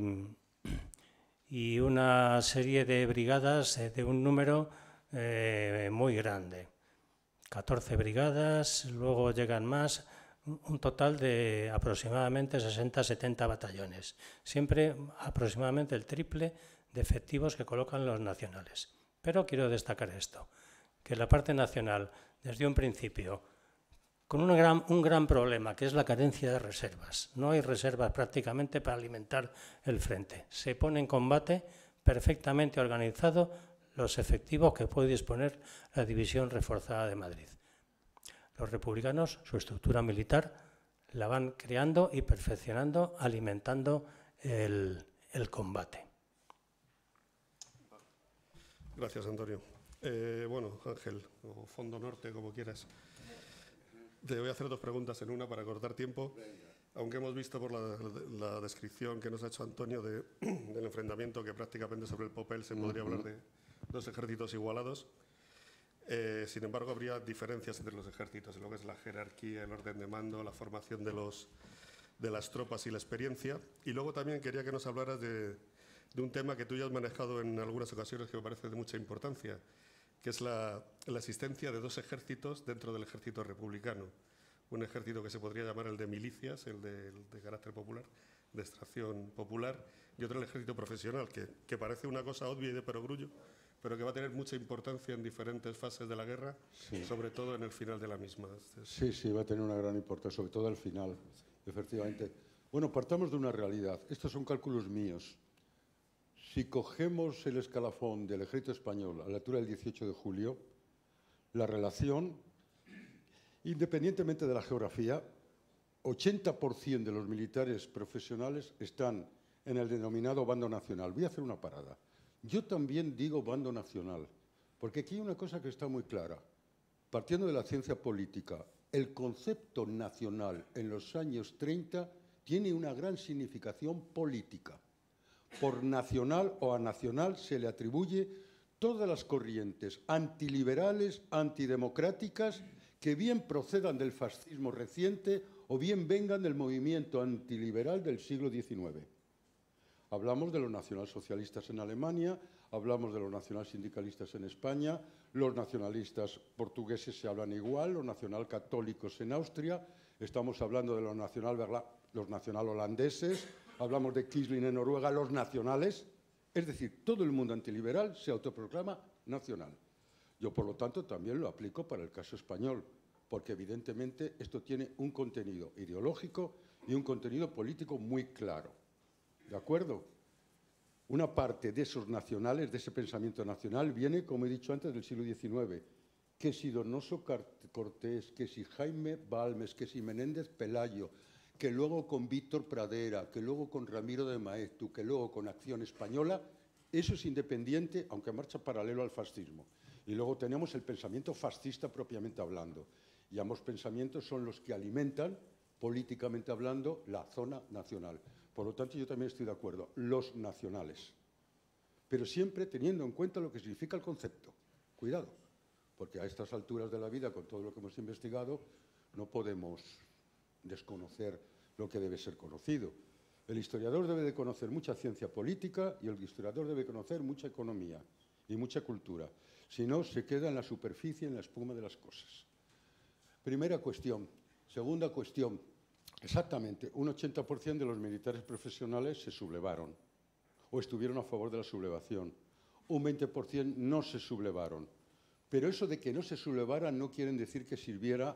E: una serie de brigadas de un número muy grande. 14 brigadas, luego llegan más, un total de aproximadamente 60-70 batallones, siempre aproximadamente el triple de efectivos que colocan los nacionales. Pero quiero destacar esto, que la parte nacional, desde un principio, con un gran problema, que es la carencia de reservas. No hay reservas prácticamente para alimentar el frente. Se pone en combate perfectamente organizado los efectivos que puede disponer la División Reforzada de Madrid. Los republicanos, su estructura militar, la van creando y perfeccionando, alimentando el combate.
B: Gracias, Antonio. Bueno, Ángel, o Fondo Norte, como quieras. Te voy a hacer dos preguntas en una para cortar tiempo. Aunque hemos visto por la descripción que nos ha hecho Antonio del enfrentamiento, que prácticamente sobre el papel se podría hablar de dos ejércitos igualados. Sin embargo, habría diferencias entre los ejércitos en lo que es la jerarquía, el orden de mando, la formación de las tropas y la experiencia. Y luego también quería que nos hablaras de un tema que tú ya has manejado en algunas ocasiones que me parece de mucha importancia, que es la existencia de dos ejércitos dentro del ejército republicano. Un ejército que se podría llamar el de milicias, el de carácter popular, de extracción popular, y otro el ejército profesional, que parece una cosa obvia y de perogrullo, pero que va a tener mucha importancia en diferentes fases de la guerra, sí, sobre todo en el final de la misma.
D: Sí, va a tener una gran importancia, sobre todo al final, efectivamente. Bueno, partamos de una realidad. Estos son cálculos míos. Si cogemos el escalafón del ejército español a la altura del 18 de julio, la relación, independientemente de la geografía, 80% de los militares profesionales están en el denominado bando nacional. Voy a hacer una parada. Yo también digo bando nacional, porque aquí hay una cosa que está muy clara. Partiendo de la ciencia política, el concepto nacional en los años 30 tiene una gran significación política. Por nacional o anacional se le atribuye todas las corrientes antiliberales, antidemocráticas, que bien procedan del fascismo reciente o bien vengan del movimiento antiliberal del siglo XIX. Hablamos de los nacionalsocialistas en Alemania, hablamos de los nacionalsindicalistas en España, los nacionalistas portugueses se hablan igual, los nacionalcatólicos en Austria, estamos hablando de los nacional holandeses, hablamos de Quisling en Noruega, los nacionales, es decir, todo el mundo antiliberal se autoproclama nacional. Yo, por lo tanto, también lo aplico para el caso español, porque evidentemente esto tiene un contenido ideológico y un contenido político muy claro. ¿De acuerdo? Una parte de esos nacionales, de ese pensamiento nacional, viene, como he dicho antes, del siglo XIX. Que si Donoso Cortés, que si Jaime Balmes, que si Menéndez Pelayo, que luego con Víctor Pradera, que luego con Ramiro de Maeztu, que luego con Acción Española, eso es independiente, aunque marcha paralelo al fascismo. Y luego tenemos el pensamiento fascista propiamente hablando. Y ambos pensamientos son los que alimentan, políticamente hablando, la zona nacional. Por lo tanto, yo también estoy de acuerdo, los nacionales. Pero siempre teniendo en cuenta lo que significa el concepto. Cuidado, porque a estas alturas de la vida, con todo lo que hemos investigado, no podemos desconocer lo que debe ser conocido. El historiador debe de conocer mucha ciencia política y el historiador debe conocer mucha economía y mucha cultura. Si no, se queda en la superficie, en la espuma de las cosas. Primera cuestión. Segunda cuestión. Exactamente, un 80% de los militares profesionales se sublevaron o estuvieron a favor de la sublevación. Un 20% no se sublevaron. Pero eso de que no se sublevaran no quiere decir que sirvieran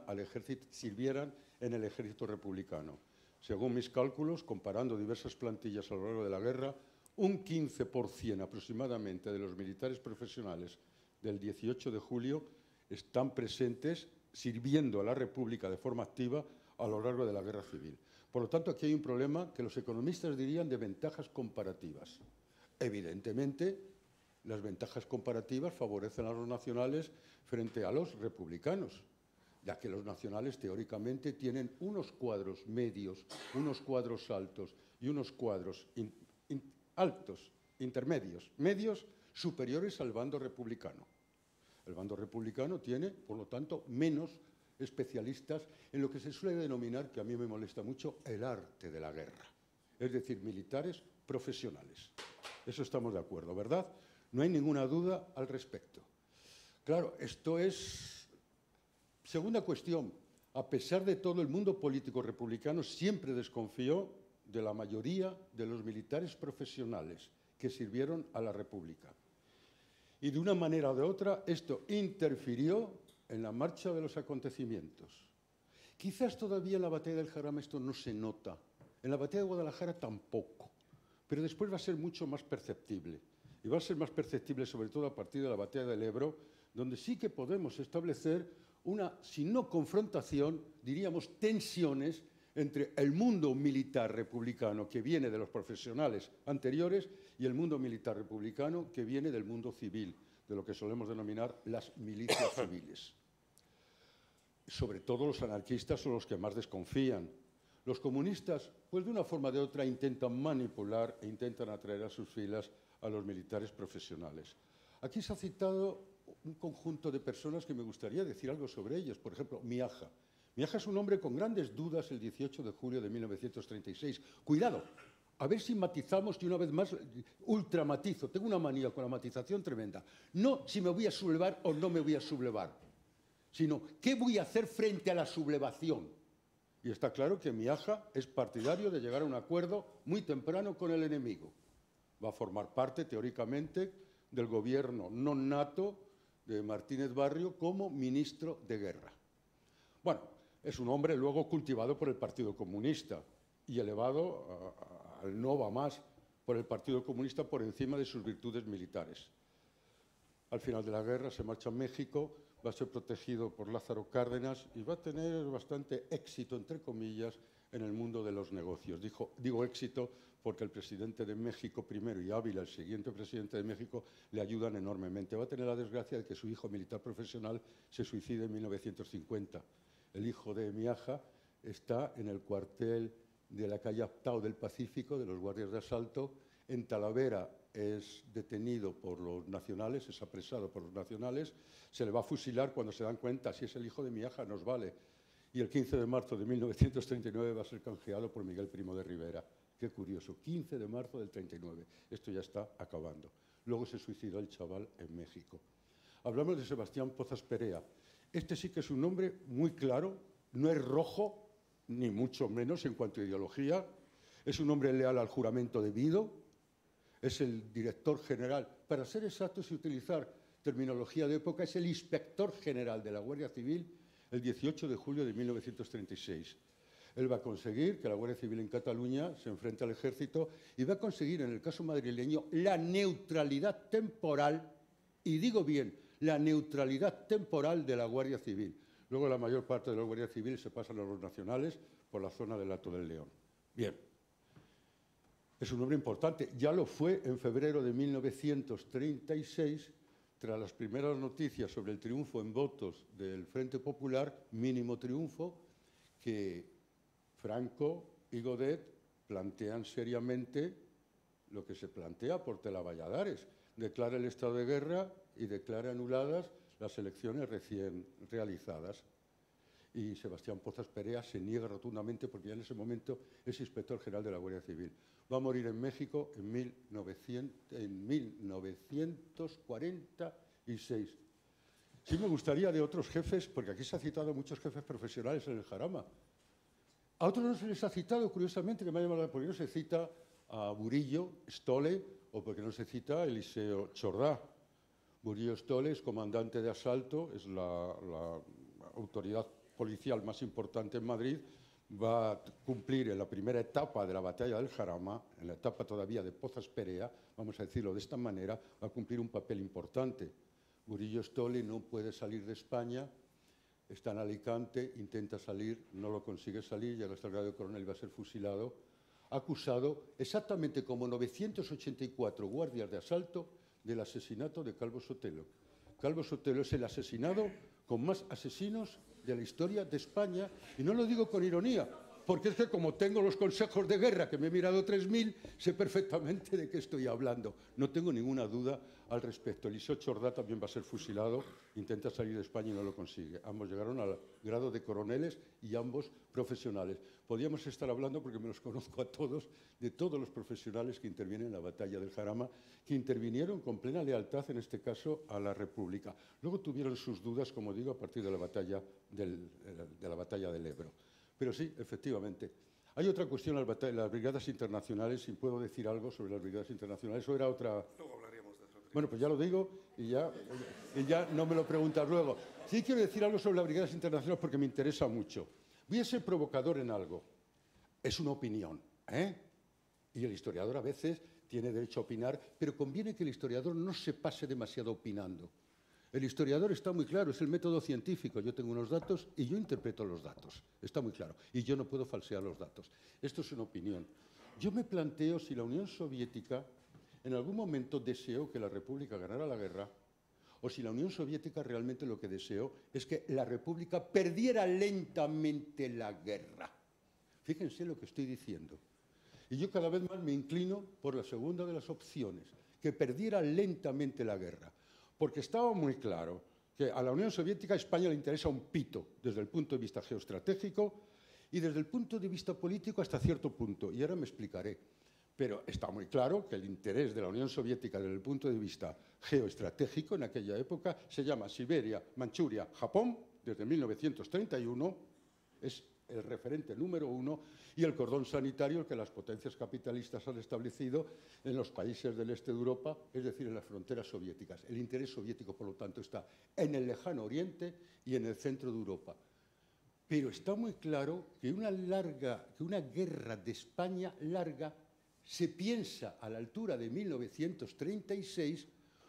D: en el ejército republicano. Según mis cálculos, comparando diversas plantillas a lo largo de la guerra, un 15% aproximadamente de los militares profesionales del 18 de julio están presentes sirviendo a la República de forma activa a lo largo de la guerra civil. Por lo tanto, aquí hay un problema que los economistas dirían de ventajas comparativas. Evidentemente, las ventajas comparativas favorecen a los nacionales frente a los republicanos, ya que los nacionales teóricamente tienen unos cuadros medios, unos cuadros altos y unos cuadros intermedios, medios superiores al bando republicano. El bando republicano tiene, por lo tanto, menos especialistas en lo que se suele denominar, que a mí me molesta mucho, el arte de la guerra. Es decir, militares profesionales. Eso estamos de acuerdo, ¿verdad? No hay ninguna duda al respecto. Claro, esto es Segunda cuestión, a pesar de todo, el mundo político republicano siempre desconfió de la mayoría de los militares profesionales que sirvieron a la República. Y de una manera o de otra, esto interfirió en la marcha de los acontecimientos. Quizás todavía en la batalla del Jarama esto no se nota, en la batalla de Guadalajara tampoco, pero después va a ser mucho más perceptible. Y va a ser más perceptible sobre todo a partir de la batalla del Ebro, donde sí que podemos establecer una, si no confrontación, diríamos tensiones entre el mundo militar republicano que viene de los profesionales anteriores y el mundo militar republicano que viene del mundo civil, de lo que solemos denominar las milicias civiles. Sobre todo los anarquistas son los que más desconfían. Los comunistas, pues de una forma o de otra, intentan manipular e intentan atraer a sus filas a los militares profesionales. Aquí se ha citado un conjunto de personas que me gustaría decir algo sobre ellos. Por ejemplo, Miaja. Miaja es un hombre con grandes dudas el 18 de julio de 1936. Cuidado, a ver si matizamos, y una vez más ultramatizo. Tengo una manía con la matización tremenda. No si me voy a sublevar o no me voy a sublevar, sino qué voy a hacer frente a la sublevación. Y está claro que Miaja es partidario de llegar a un acuerdo muy temprano con el enemigo. Va a formar parte, teóricamente, del gobierno no nato de Martínez Barrio como ministro de Guerra. Bueno, es un hombre luego cultivado por el Partido Comunista y elevado al no va más por el Partido Comunista por encima de sus virtudes militares. Al final de la guerra se marcha a México, va a ser protegido por Lázaro Cárdenas y va a tener bastante éxito, entre comillas, en el mundo de los negocios. Digo éxito porque el presidente de México primero y Ávila, el siguiente presidente de México, le ayudan enormemente. Va a tener la desgracia de que su hijo militar profesional se suicide en 1950. El hijo de Miaja está en el cuartel de la calle Aptao del Pacífico, de los guardias de asalto. En Talavera es detenido por los nacionales, es apresado por los nacionales. Se le va a fusilar cuando se dan cuenta, si es el hijo de Miaja, nos vale. Y el 15 de marzo de 1939 va a ser canjeado por Miguel Primo de Rivera. Qué curioso, 15 de marzo del 39. Esto ya está acabando. Luego se suicidó el chaval en México. Hablamos de Sebastián Pozas Perea. Este sí que es un nombre muy claro, no es rojo, ni mucho menos en cuanto a ideología. Es un hombre leal al juramento debido. Es el director general, para ser exactos y utilizar terminología de época, es el inspector general de la Guardia Civil el 18 de julio de 1936. Él va a conseguir que la Guardia Civil en Cataluña se enfrente al ejército y va a conseguir, en el caso madrileño, la neutralidad temporal, y digo bien, la neutralidad temporal de la Guardia Civil. Luego la mayor parte de la Guardia Civil se pasan a los nacionales por la zona del Hato del León. Bien. Es un hombre importante. Ya lo fue en febrero de 1936, tras las primeras noticias sobre el triunfo en votos del Frente Popular, mínimo triunfo, que Franco y Godet plantean seriamente lo que se plantea Portela Valladares. Declara el estado de guerra y declara anuladas las elecciones recién realizadas. Y Sebastián Pozas Perea se niega rotundamente porque ya en ese momento es inspector general de la Guardia Civil. Va a morir en México en 1946. Sí me gustaría de otros jefes, porque aquí se ha citado a muchos jefes profesionales en el Jarama. A otros no se les ha citado, curiosamente, que me ha llamado la atención, porque no se cita a Burillo Stolle o porque no se cita a Eliseo Chordá. Burillo Stolle es comandante de asalto, es la autoridad policial más importante en Madrid, va a cumplir en la primera etapa de la batalla del Jarama, en la etapa todavía de Pozas Perea, vamos a decirlo de esta manera, va a cumplir un papel importante. Burillo Stolle no puede salir de España, está en Alicante, intenta salir, no lo consigue salir, llega hasta el grado de coronel y va a ser fusilado, acusado exactamente como 984 guardias de asalto del asesinato de Calvo Sotelo. Calvo Sotelo es el asesinado con más asesinos de la historia de España, y no lo digo con ironía, porque es que como tengo los consejos de guerra, que me he mirado 3000, sé perfectamente de qué estoy hablando. No tengo ninguna duda al respecto. Eliseo Chordá también va a ser fusilado, intenta salir de España y no lo consigue. Ambos llegaron al grado de coroneles y ambos profesionales. Podríamos estar hablando, porque me los conozco a todos, de todos los profesionales que intervienen en la batalla del Jarama, que intervinieron con plena lealtad, en este caso, a la República. Luego tuvieron sus dudas, como digo, a partir de la batalla del Ebro. Pero sí, efectivamente. Hay otra cuestión, las brigadas internacionales, si puedo decir algo sobre las brigadas internacionales. Eso era otra...
B: Luego hablaríamos de eso.
D: Bueno, pues ya lo digo y ya no me lo preguntas luego. Sí quiero decir algo sobre las brigadas internacionales porque me interesa mucho. Voy a ser provocador en algo. Es una opinión, ¿eh? Y el historiador a veces tiene derecho a opinar, pero conviene que el historiador no se pase demasiado opinando. El historiador está muy claro, es el método científico. Yo tengo unos datos y yo interpreto los datos. Está muy claro. Y yo no puedo falsear los datos. Esto es una opinión. Yo me planteo si la Unión Soviética en algún momento deseó que la República ganara la guerra o si la Unión Soviética realmente lo que deseó es que la República perdiera lentamente la guerra. Fíjense lo que estoy diciendo. Y yo cada vez más me inclino por la segunda de las opciones, que perdiera lentamente la guerra. Porque estaba muy claro que a la Unión Soviética a España le interesa un pito desde el punto de vista geoestratégico y desde el punto de vista político hasta cierto punto. Y ahora me explicaré. Pero está muy claro que el interés de la Unión Soviética desde el punto de vista geoestratégico en aquella época se llama Siberia, Manchuria, Japón, desde 1931, es el referente número 1, y el cordón sanitario que las potencias capitalistas han establecido en los países del este de Europa, es decir, en las fronteras soviéticas. El interés soviético, por lo tanto, está en el lejano oriente y en el centro de Europa. Pero está muy claro que una guerra de España larga, se piensa a la altura de 1936,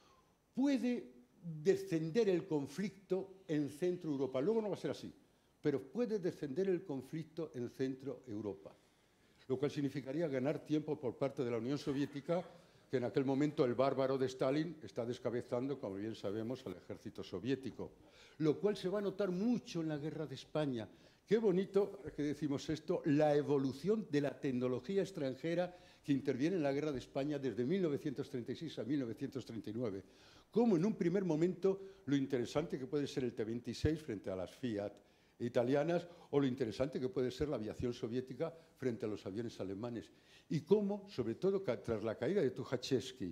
D: puede descender el conflicto en Centro Europa. Luego no va a ser así, pero puede descender el conflicto en Centro Europa, lo cual significaría ganar tiempo por parte de la Unión Soviética, que en aquel momento el bárbaro de Stalin está descabezando, como bien sabemos, al ejército soviético, lo cual se va a notar mucho en la guerra de España. Qué bonito que decimos esto, la evolución de la tecnología extranjera que interviene en la guerra de España desde 1936 a 1939. Como en un primer momento lo interesante que puede ser el T-26 frente a las Fiat italianas o lo interesante que puede ser la aviación soviética frente a los aviones alemanes. Y cómo, sobre todo tras la caída de Tukhachevsky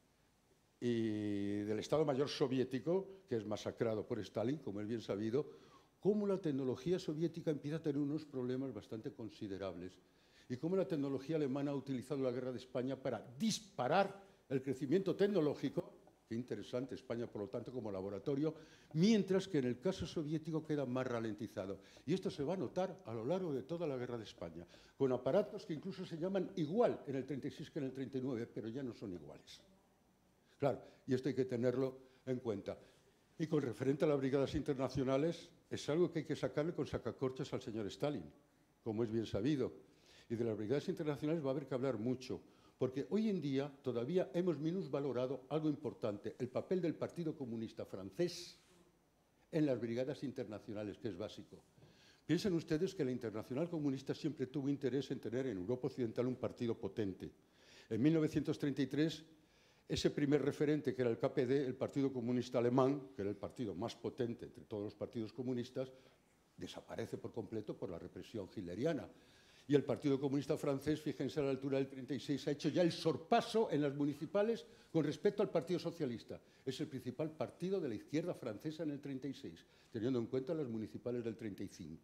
D: y del Estado Mayor soviético, que es masacrado por Stalin, como es bien sabido, cómo la tecnología soviética empieza a tener unos problemas bastante considerables y cómo la tecnología alemana ha utilizado la guerra de España para disparar el crecimiento tecnológico. Qué interesante, España, por lo tanto, como laboratorio, mientras que en el caso soviético queda más ralentizado. Y esto se va a notar a lo largo de toda la guerra de España, con aparatos que incluso se llaman igual en el 36 que en el 39, pero ya no son iguales. Claro, y esto hay que tenerlo en cuenta. Y con referente a las brigadas internacionales, es algo que hay que sacarle con sacacorchos al señor Stalin, como es bien sabido. Y de las brigadas internacionales va a haber que hablar mucho, porque hoy en día todavía hemos minusvalorado algo importante, el papel del Partido Comunista francés en las brigadas internacionales, que es básico. Piensen ustedes que la Internacional Comunista siempre tuvo interés en tener en Europa Occidental un partido potente. En 1933, ese primer referente, que era el KPD, el Partido Comunista Alemán, que era el partido más potente entre todos los partidos comunistas, desaparece por completo por la represión hitleriana. Y el Partido Comunista francés, fíjense a la altura del 36, ha hecho ya el sorpaso en las municipales con respecto al Partido Socialista. Es el principal partido de la izquierda francesa en el 36, teniendo en cuenta las municipales del 35.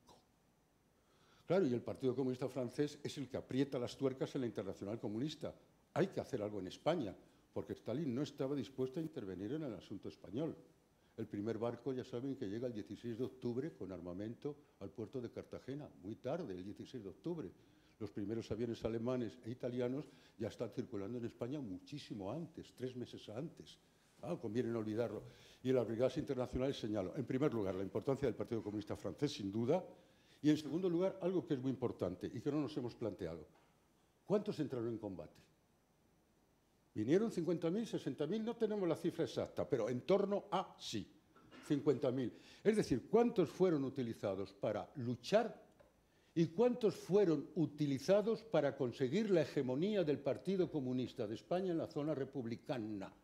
D: Claro, y el Partido Comunista francés es el que aprieta las tuercas en la Internacional Comunista. Hay que hacer algo en España, porque Stalin no estaba dispuesto a intervenir en el asunto español. El primer barco, ya saben, que llega el 16 de octubre con armamento al puerto de Cartagena, muy tarde, el 16 de octubre. Los primeros aviones alemanes e italianos ya están circulando en España muchísimo antes, 3 meses antes. Conviene no olvidarlo. Y en las brigadas internacionales señalo, en primer lugar, la importancia del Partido Comunista francés, sin duda, y en segundo lugar, algo que es muy importante y que no nos hemos planteado. ¿Cuántos entraron en combate? ¿Vinieron 50.000, 60.000? No tenemos la cifra exacta, pero en torno a sí, 50.000. Es decir, ¿cuántos fueron utilizados para luchar y cuántos fueron utilizados para conseguir la hegemonía del Partido Comunista de España en la zona republicana?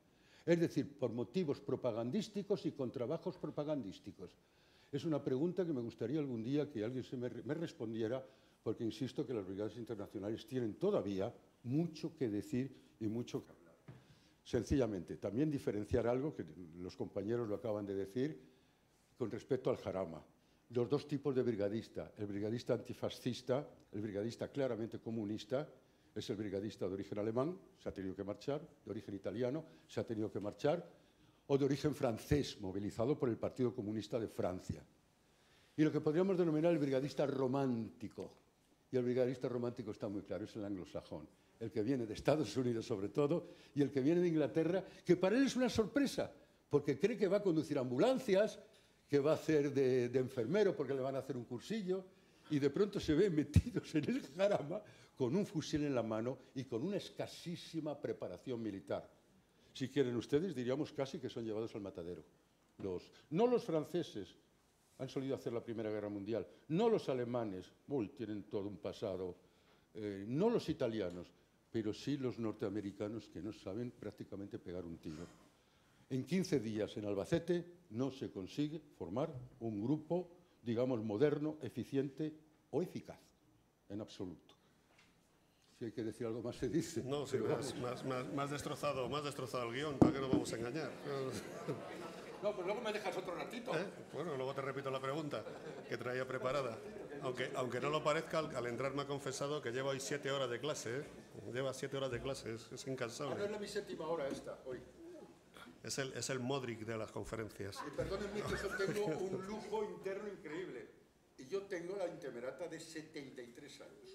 D: Es decir, por motivos propagandísticos y con trabajos propagandísticos. Es una pregunta que me gustaría algún día que alguien me respondiera, porque insisto que las brigadas internacionales tienen todavía mucho que decir y mucho que hablar. Sencillamente, también diferenciar algo que los compañeros lo acaban de decir con respecto al Jarama. Los dos tipos de brigadista, el brigadista antifascista, el brigadista claramente comunista, es el brigadista de origen alemán, se ha tenido que marchar, de origen italiano, se ha tenido que marchar, o de origen francés, movilizado por el Partido Comunista de Francia. Y lo que podríamos denominar el brigadista romántico. Y el brigadista romántico está muy claro, es el anglosajón, el que viene de Estados Unidos sobre todo, y el que viene de Inglaterra, que para él es una sorpresa, porque cree que va a conducir ambulancias, que va a hacer de enfermero porque le van a hacer un cursillo, y de pronto se ve metidos en el Jarama con un fusil en la mano y con una escasísima preparación militar. Si quieren ustedes, diríamos casi que son llevados al matadero. No los franceses han solido hacer la Primera Guerra Mundial, no los alemanes, tienen todo un pasado, no los italianos, pero sí los norteamericanos que no saben prácticamente pegar un tiro. En 15 días en Albacete no se consigue formar un grupo, digamos, moderno, eficiente o eficaz, en absoluto. Si hay que decir algo más se dice.
B: No, sí, más destrozado el guión, ¿para qué nos vamos a engañar?
D: No, pues luego me dejas otro ratito.
B: Bueno, luego te repito la pregunta que traía preparada. Aunque no lo parezca, al entrar me ha confesado que lleva hoy 7 horas de clase. Lleva 7 horas de clase, es incansable.
D: Ahora es mi 7ª hora esta, hoy.
B: Es el Modric de las conferencias.
D: Y perdónenme que yo tengo un lujo interno increíble. Y yo tengo la intemerata de 73 años.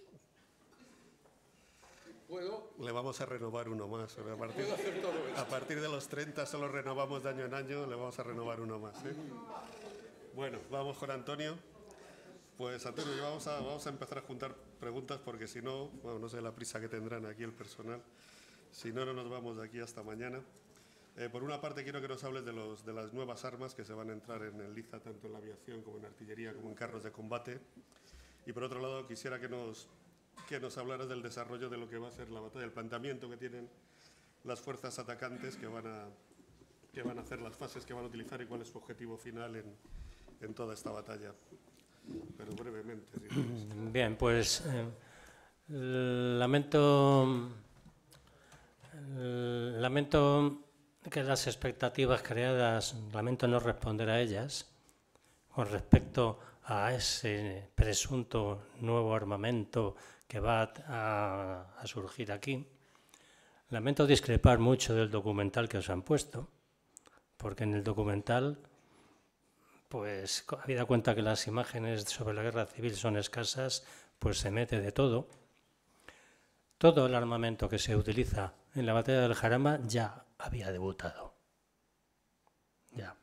B: Le vamos a renovar uno más. A partir de los 30 solo renovamos de año en año, le vamos a renovar uno más. Bueno, vamos con Antonio. Pues Antonio, vamos a empezar a juntar preguntas porque si no, bueno, no sé la prisa que tendrán aquí el personal. Si no, no nos vamos de aquí hasta mañana. Por una parte quiero que nos hables de las nuevas armas que se van a entrar en el LIZA, tanto en la aviación como en artillería, como en carros de combate. Y por otro lado quisiera que nos hablaras del desarrollo de lo que va a ser la batalla, el planteamiento que tienen las fuerzas atacantes que van a hacer, las fases que van a utilizar y cuál es su objetivo final en toda esta batalla. Pero brevemente. Si
E: Bien, pues lamento que las expectativas creadas, lamento no responder a ellas con respecto a ese presunto nuevo armamento que va a surgir aquí. Lamento discrepar mucho del documental que os han puesto, porque en el documental, pues, habida cuenta que las imágenes sobre la guerra civil son escasas, pues se mete de todo. Todo el armamento que se utiliza en la batalla del Jarama ya había debutado. Ya.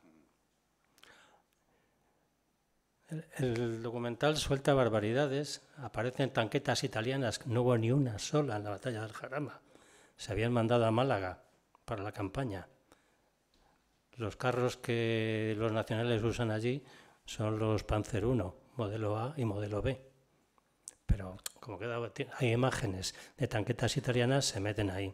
E: El documental suelta barbaridades, aparecen tanquetas italianas, no hubo ni una sola en la batalla del Jarama. Se habían mandado a Málaga para la campaña. Los carros que los nacionales usan allí son los Panzer I, modelo A y modelo B. Pero como hay imágenes de tanquetas italianas, se meten ahí.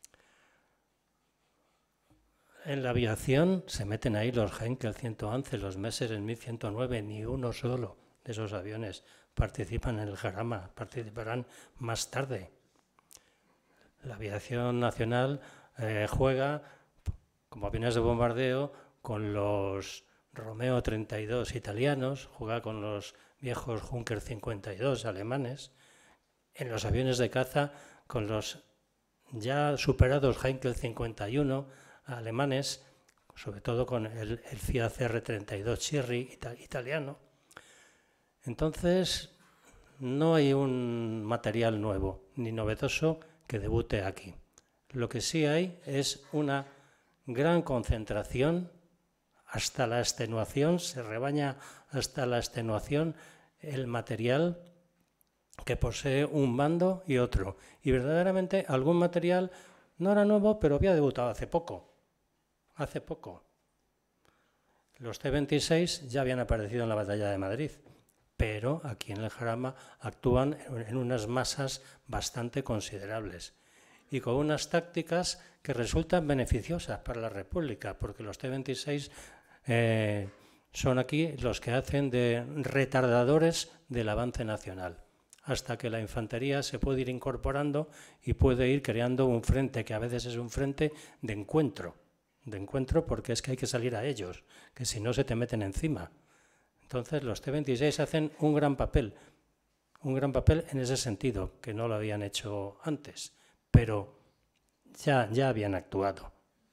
E: En la aviación se meten ahí los Heinkel 111, los Messer 1109, ni uno solo de esos aviones participan en el Jarama, participarán más tarde. La aviación nacional juega como aviones de bombardeo con los Romeo 32 italianos, juega con los viejos Junker 52 alemanes, en los aviones de caza con los ya superados Heinkel 51 alemanes, sobre todo con el Fiat CR32 Cherry italiano. Entonces, no hay un material nuevo ni novedoso que debute aquí. Lo que sí hay es una gran concentración hasta la extenuación, se rebaña hasta la extenuación el material que posee un bando y otro. Y verdaderamente algún material no era nuevo, pero había debutado hace poco. Hace poco. Los C-26 ya habían aparecido en la batalla de Madrid, pero aquí en el Jarama actúan en unas masas bastante considerables. y con unas tácticas que resultan beneficiosas para la República, porque los T-26 son aquí los que hacen de retardadores del avance nacional, hasta que la infantería se puede ir incorporando y puede ir creando un frente que a veces es un frente de encuentro porque es que hay que salir a ellos, que si no se te meten encima. Entonces los T-26 hacen un gran papel en ese sentido, que no lo habían hecho antes, pero ya habían actuado.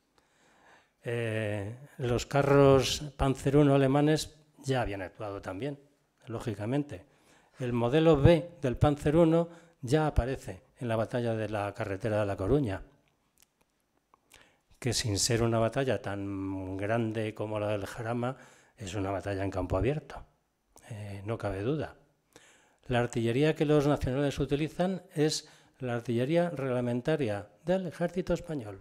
E: Los carros Panzer I alemanes ya habían actuado también, lógicamente. El modelo B del Panzer I ya aparece en la batalla de la carretera de La Coruña, que sin ser una batalla tan grande como la del Jarama, es una batalla en campo abierto, no cabe duda. La artillería que los nacionales utilizan es la artillería reglamentaria del ejército español,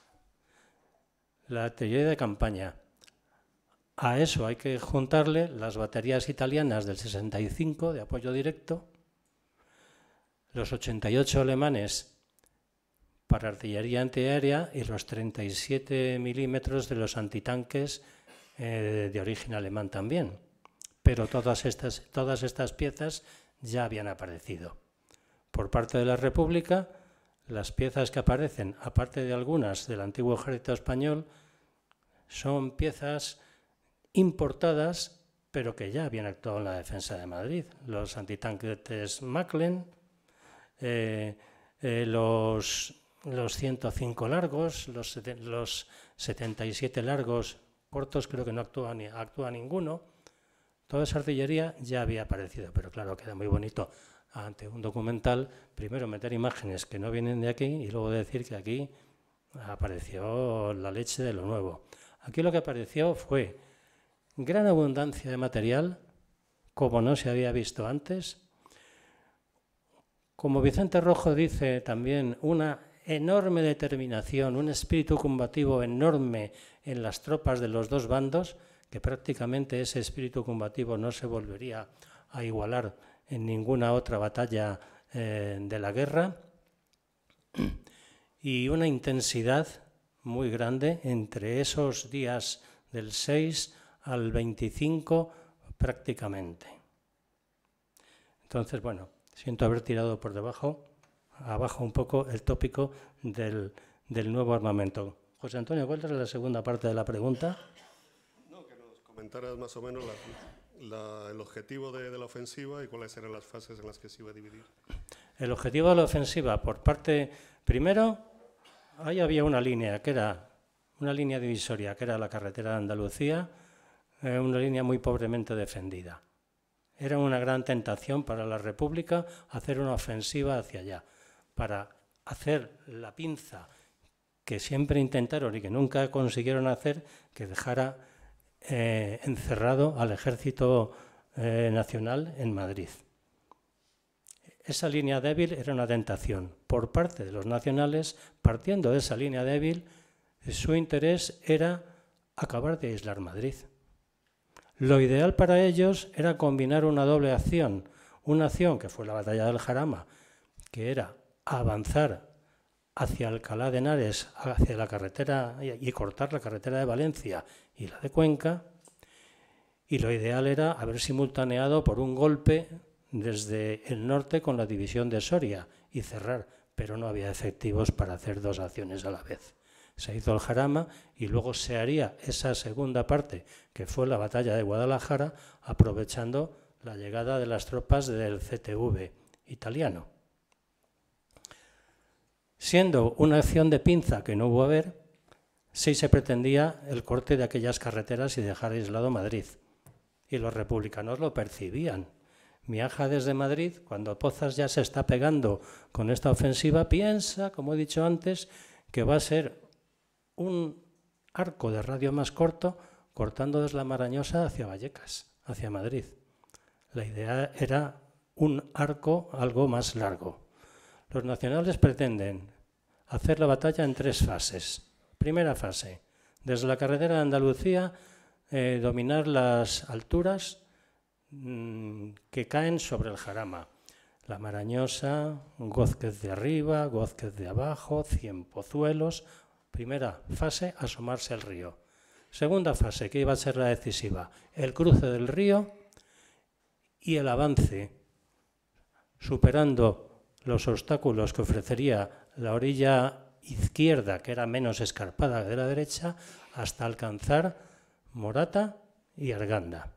E: la artillería de campaña. A eso hay que juntarle las baterías italianas del 65 de apoyo directo, los 88 alemanes para artillería antiaérea y los 37 milímetros de los antitanques de origen alemán también. Pero todas estas piezas ya habían aparecido. Por parte de la República, las piezas que aparecen, aparte de algunas del antiguo ejército español, son piezas importadas, pero que ya habían actuado en la defensa de Madrid. Los antitanques Maclen, los 105 largos, los 77 largos cortos, creo que no actúa ninguno. Toda esa artillería ya había aparecido, pero claro, queda muy bonito ante un documental, primero meter imágenes que no vienen de aquí y luego decir que aquí apareció la leche de lo nuevo. Aquí lo que apareció fue gran abundancia de material, como no se había visto antes. Como Vicente Rojo dice también, una enorme determinación, un espíritu combativo enorme en las tropas de los dos bandos, que prácticamente ese espíritu combativo no se volvería a igualar en ninguna otra batalla de la guerra, y una intensidad muy grande entre esos días del 6 al 25 prácticamente. Entonces, bueno, siento haber tirado por abajo un poco el tópico del nuevo armamento. José Antonio, ¿cuál es la segunda parte de la pregunta?
B: No, que nos comentaras más o menos el objetivo de la ofensiva y cuáles eran las fases en las que se iba a dividir.
E: El objetivo de la ofensiva, por parte, primero, ahí había una línea, que era una línea divisoria, que era la carretera de Andalucía, una línea muy pobremente defendida. Era una gran tentación para la República hacer una ofensiva hacia allá, para hacer la pinza que siempre intentaron y que nunca consiguieron hacer, que dejara encerrado al Ejército Nacional en Madrid. Esa línea débil era una tentación. Por parte de los nacionales, partiendo de esa línea débil, su interés era acabar de aislar Madrid. Lo ideal para ellos era combinar una doble acción. Una acción que fue la batalla del Jarama, que era avanzar hacia Alcalá de Henares, hacia la carretera y cortar la carretera de Valencia y la de Cuenca. Y lo ideal era haber simultaneado por un golpe desde el norte con la división de Soria y cerrar, pero no había efectivos para hacer dos acciones a la vez. Se hizo el Jarama y luego se haría esa segunda parte, que fue la batalla de Guadalajara, aprovechando la llegada de las tropas del CTV italiano. Siendo una acción de pinza que no hubo a ver, sí se pretendía el corte de aquellas carreteras y dejar aislado Madrid. Y los republicanos lo percibían. Miaja desde Madrid, cuando Pozas ya se está pegando con esta ofensiva, piensa, como he dicho antes, que va a ser un arco de radio más corto, cortando desde la Marañosa hacia Vallecas, hacia Madrid. La idea era un arco algo más largo. Los nacionales pretenden hacer la batalla en tres fases. Primera fase, desde la carretera de Andalucía, dominar las alturas que caen sobre el Jarama. La Marañosa, Gózquez de arriba, Gózquez de abajo, Cienpozuelos. Primera fase, asomarse al río. Segunda fase, que iba a ser la decisiva, el cruce del río y el avance, superando los obstáculos que ofrecería la orilla izquierda, que era menos escarpada que de la derecha, hasta alcanzar Morata y Arganda.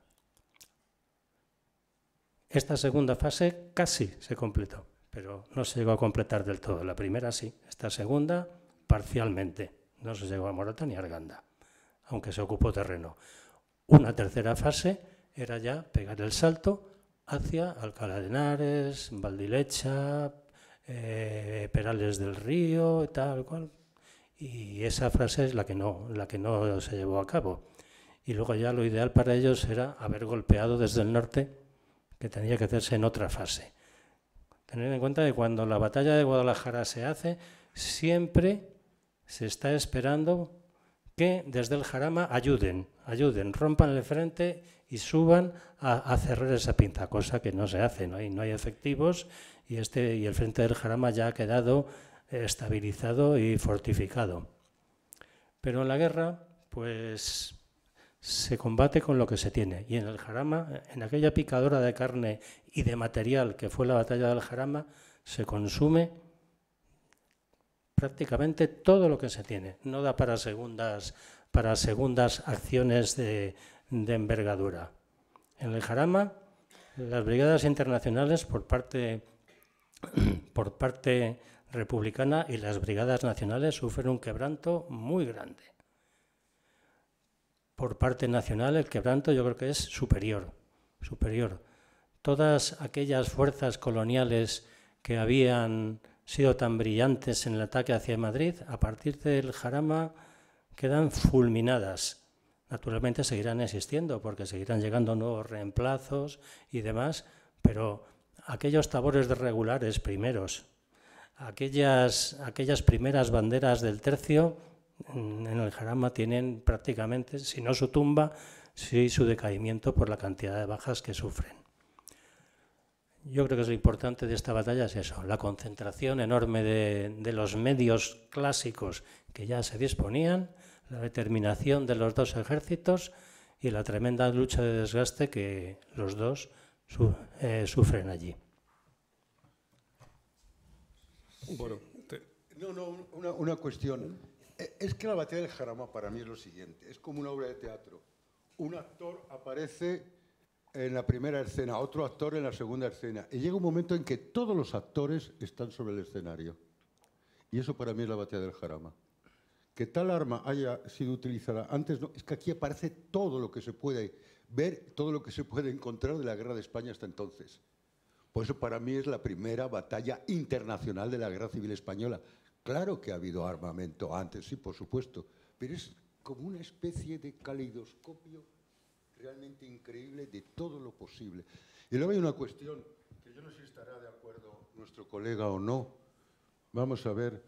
E: Esta segunda fase casi se completó, pero no se llegó a completar del todo. La primera sí, esta segunda parcialmente. No se llegó a Morata ni a Arganda, aunque se ocupó terreno. Una tercera fase era ya pegar el salto hacia Alcalá de Henares, Valdilecha, Perales del Río y tal cual. Y esa frase es la que no se llevó a cabo. Y luego ya lo ideal para ellos era haber golpeado desde el norte, que tenía que hacerse en otra fase. Tener en cuenta que cuando la batalla de Guadalajara se hace, siempre se está esperando que desde el Jarama ayuden, rompan el frente y suban a cerrar esa pinza, cosa que no se hace, no hay efectivos y el frente del Jarama ya ha quedado estabilizado y fortificado. Pero en la guerra, pues se combate con lo que se tiene. Y en el Jarama, en aquella picadora de carne y de material que fue la batalla del Jarama, se consume prácticamente todo lo que se tiene. No da para segundas acciones de envergadura. En el Jarama, las brigadas internacionales por parte republicana y las brigadas nacionales sufren un quebranto muy grande. Por parte nacional el quebranto yo creo que es superior. Todas aquellas fuerzas coloniales que habían sido tan brillantes en el ataque hacia Madrid, a partir del Jarama quedan fulminadas. Naturalmente seguirán existiendo porque seguirán llegando nuevos reemplazos y demás, pero aquellos tabores de regulares primeros, aquellas primeras banderas del tercio, en el Jarama tienen prácticamente, si no su tumba, sí su decaimiento por la cantidad de bajas que sufren. Yo creo que lo importante de esta batalla es eso, la concentración enorme de los medios clásicos que ya se disponían, la determinación de los dos ejércitos y la tremenda lucha de desgaste que los dos sufren allí.
B: Bueno,
D: una cuestión. Es que la batalla del Jarama para mí es lo siguiente, es como una obra de teatro. Un actor aparece en la primera escena, otro actor en la segunda escena, y llega un momento en que todos los actores están sobre el escenario. Y eso para mí es la batalla del Jarama. Que tal arma haya sido utilizada antes, no, es que aquí aparece todo lo que se puede ver, todo lo que se puede encontrar de la Guerra de España hasta entonces. Por eso para mí es la primera batalla internacional de la Guerra Civil Española. Claro que ha habido armamento antes, sí, por supuesto, pero es como una especie de caleidoscopio realmente increíble de todo lo posible. Y luego hay una cuestión que yo no sé si estará de acuerdo nuestro colega o no. Vamos a ver,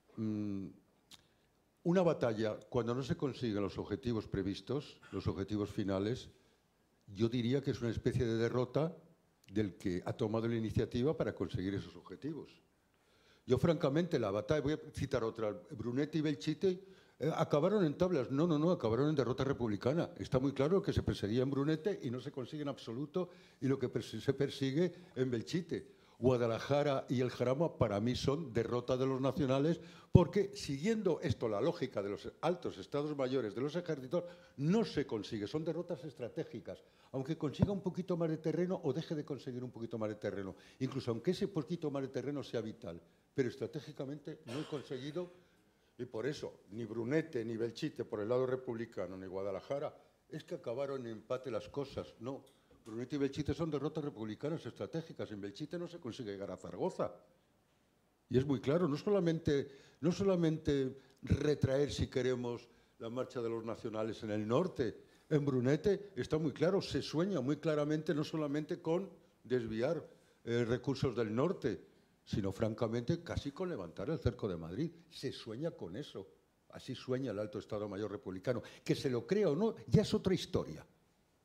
D: una batalla, cuando no se consiguen los objetivos previstos, los objetivos finales, yo diría que es una especie de derrota del que ha tomado la iniciativa para conseguir esos objetivos. Yo, francamente, la batalla, voy a citar otra, Brunete y Belchite acabaron en tablas. No, acabaron en derrota republicana. Está muy claro que se perseguía en Brunete y no se consigue en absoluto, y lo que se persigue en Belchite. Guadalajara y el Jarama para mí son derrota de los nacionales porque, siguiendo esto, la lógica de los altos estados mayores de los ejércitos, no se consigue, son derrotas estratégicas, aunque consiga un poquito más de terreno o deje de conseguir un poquito más de terreno, incluso aunque ese poquito más de terreno sea vital, pero estratégicamente no he conseguido, y por eso ni Brunete ni Belchite por el lado republicano ni Guadalajara es que acabaron en empate las cosas, no. Brunete y Belchite son derrotas republicanas estratégicas. En Belchite no se consigue llegar a Zaragoza. Y es muy claro, no solamente retraer, si queremos, la marcha de los nacionales en el norte. En Brunete está muy claro, se sueña muy claramente no solamente con desviar recursos del norte, sino francamente casi con levantar el cerco de Madrid. Se sueña con eso. Así sueña el alto Estado Mayor republicano. Que se lo crea o no, ya es otra historia.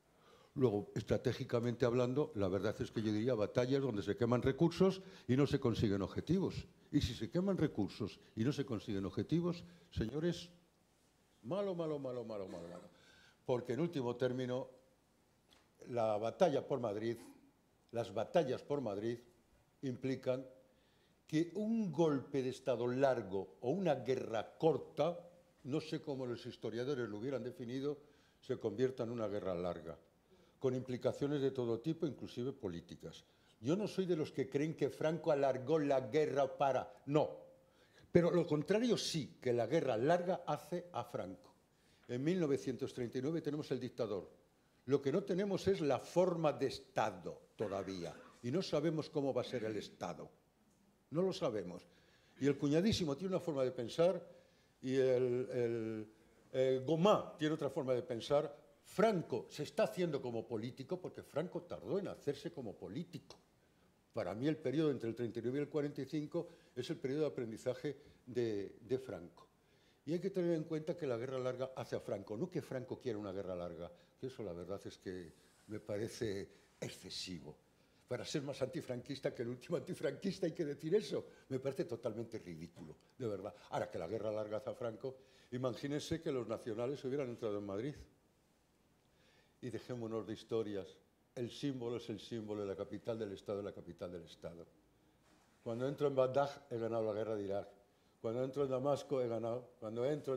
D: Luego, estratégicamente hablando, la verdad es que yo diría batallas donde se queman recursos y no se consiguen objetivos. Y si se queman recursos y no se consiguen objetivos, señores, malo, malo, malo, malo, malo, malo. Porque en último término, la batalla por Madrid, las batallas por Madrid implican que un golpe de Estado largo o una guerra corta, no sé cómo los historiadores lo hubieran definido, se convierta en una guerra larga, con implicaciones de todo tipo, inclusive políticas. Yo no soy de los que creen que Franco alargó la guerra para... No, pero lo contrario sí, que la guerra larga hace a Franco. En 1939 tenemos el dictador. Lo que no tenemos es la forma de Estado todavía, y no sabemos cómo va a ser el Estado. No lo sabemos. Y el cuñadísimo tiene una forma de pensar, y el Gomá tiene otra forma de pensar. Franco se está haciendo como político porque Franco tardó en hacerse como político. Para mí el periodo entre el 39 y el 45 es el periodo de aprendizaje de Franco. Y hay que tener en cuenta que la guerra larga hace a Franco, no que Franco quiera una guerra larga, que eso la verdad es que me parece excesivo. Para ser más antifranquista que el último antifranquista hay que decir eso. Me parece totalmente ridículo, de verdad. Ahora que la guerra larga hace a Franco, imagínense que los nacionales hubieran entrado en Madrid. Y dejémonos de historias. El símbolo es el símbolo, la capital del Estado es la capital del Estado. Cuando entro en Bagdad he ganado la guerra de Irak. Cuando entro en Damasco he ganado. Cuando entro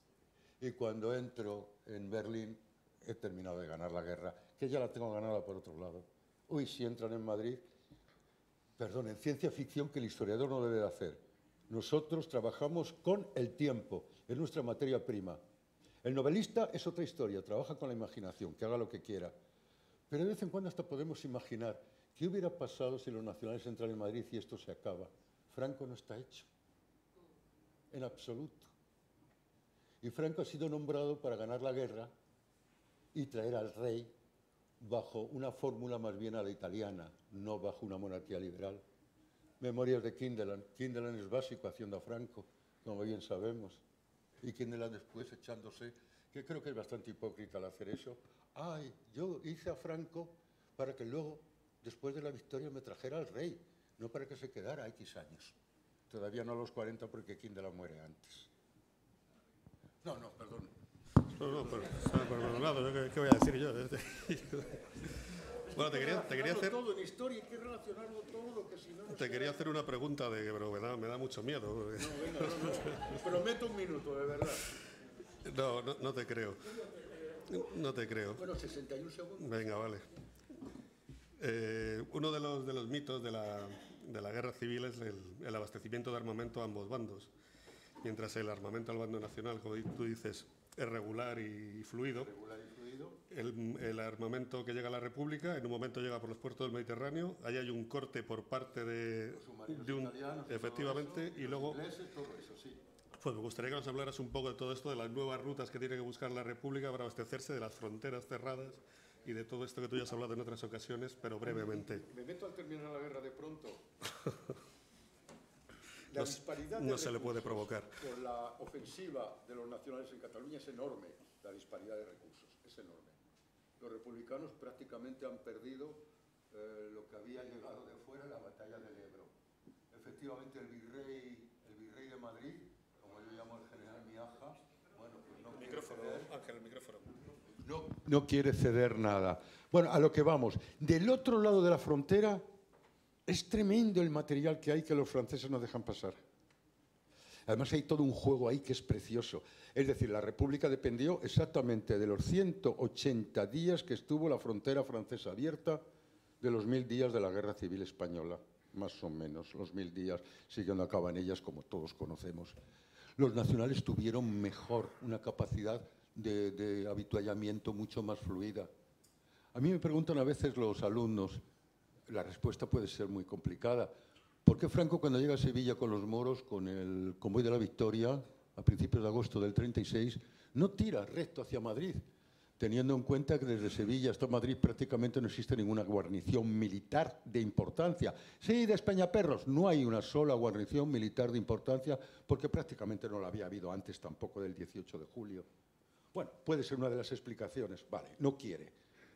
D: en Berlín he terminado de ganar la guerra, que ya la tengo ganada por otro lado. Uy, si entran en Madrid, perdón, en ciencia ficción que el historiador no debe de hacer. Nosotros trabajamos con el tiempo, es nuestra materia prima. El novelista es otra historia, trabaja con la imaginación, que haga lo que quiera. Pero de vez en cuando hasta podemos imaginar qué hubiera pasado si los nacionales entran en Madrid y esto se acaba. Franco no está hecho, en absoluto. Y Franco ha sido nombrado para ganar la guerra y traer al rey bajo una fórmula más bien a la italiana, no bajo una monarquía liberal. Memorias de Kindelan. Kindelan es básico haciendo a Franco, como bien sabemos. Y Kindelan después echándose, que creo que es bastante hipócrita al hacer eso. Ay, yo hice a Franco para que luego, después de la victoria, me trajera al rey, no para que se quedara X años. Todavía no a los 40 porque Kindelan muere antes. No, perdón.
B: No, perdonado, ¿qué voy a decir yo? Bueno, te quería hacer...
D: todo en historia, hay que relacionarlo todo, que si no...
B: Te quería hacer una pregunta, pero me da mucho miedo.
D: No, venga, no. Prometo un minuto, de verdad.
B: No te creo. No te creo.
D: Bueno, 61 segundos.
B: Venga, vale. Uno de los mitos de la guerra civil es el abastecimiento de armamento a ambos bandos. Mientras el armamento al bando nacional, como tú dices, es regular y fluido, el armamento que llega a la República en un momento llega por los puertos del Mediterráneo, ahí hay un corte por parte de un italianos, efectivamente, y luego ingleses, todo eso, sí. Pues me gustaría que nos hablaras un poco de todo esto, de las nuevas rutas que tiene que buscar la República para abastecerse, de las fronteras cerradas y de todo esto que tú ya has hablado en otras ocasiones, pero brevemente.
C: Me meto al terminar la guerra de pronto.
B: La disparidad no se le puede provocar.
C: Por la ofensiva de los nacionales en Cataluña es enorme, la disparidad de recursos, es enorme.
D: Los republicanos prácticamente han perdido lo que había llegado de fuera en la batalla del Ebro. Efectivamente, el virrey de Madrid, como yo llamo al general Miaja, bueno, pues no quiere ceder.
B: Ángel, el micrófono.
D: No quiere ceder nada. Bueno, a lo que vamos. Del otro lado de la frontera es tremendo el material que hay que los franceses no dejan pasar. Además hay todo un juego ahí que es precioso. Es decir, la República dependió exactamente de los 180 días que estuvo la frontera francesa abierta de los 1000 días de la Guerra Civil Española, más o menos, los 1000 días, siguiendo a cabo en ellas, como todos conocemos. Los nacionales tuvieron mejor una capacidad de habituallamiento mucho más fluida. A mí me preguntan a veces los alumnos, la respuesta puede ser muy complicada. ¿Por qué Franco, cuando llega a Sevilla con los moros, con el convoy de la Victoria, a principios de agosto del 36, no tira recto hacia Madrid? Teniendo en cuenta que desde Sevilla hasta Madrid prácticamente no existe ninguna guarnición militar de importancia. Sí, de Españaperros, no hay una sola guarnición militar de importancia, porque prácticamente no la había habido antes tampoco del 18 de julio. Bueno, puede ser una de las explicaciones. Vale, no quiere.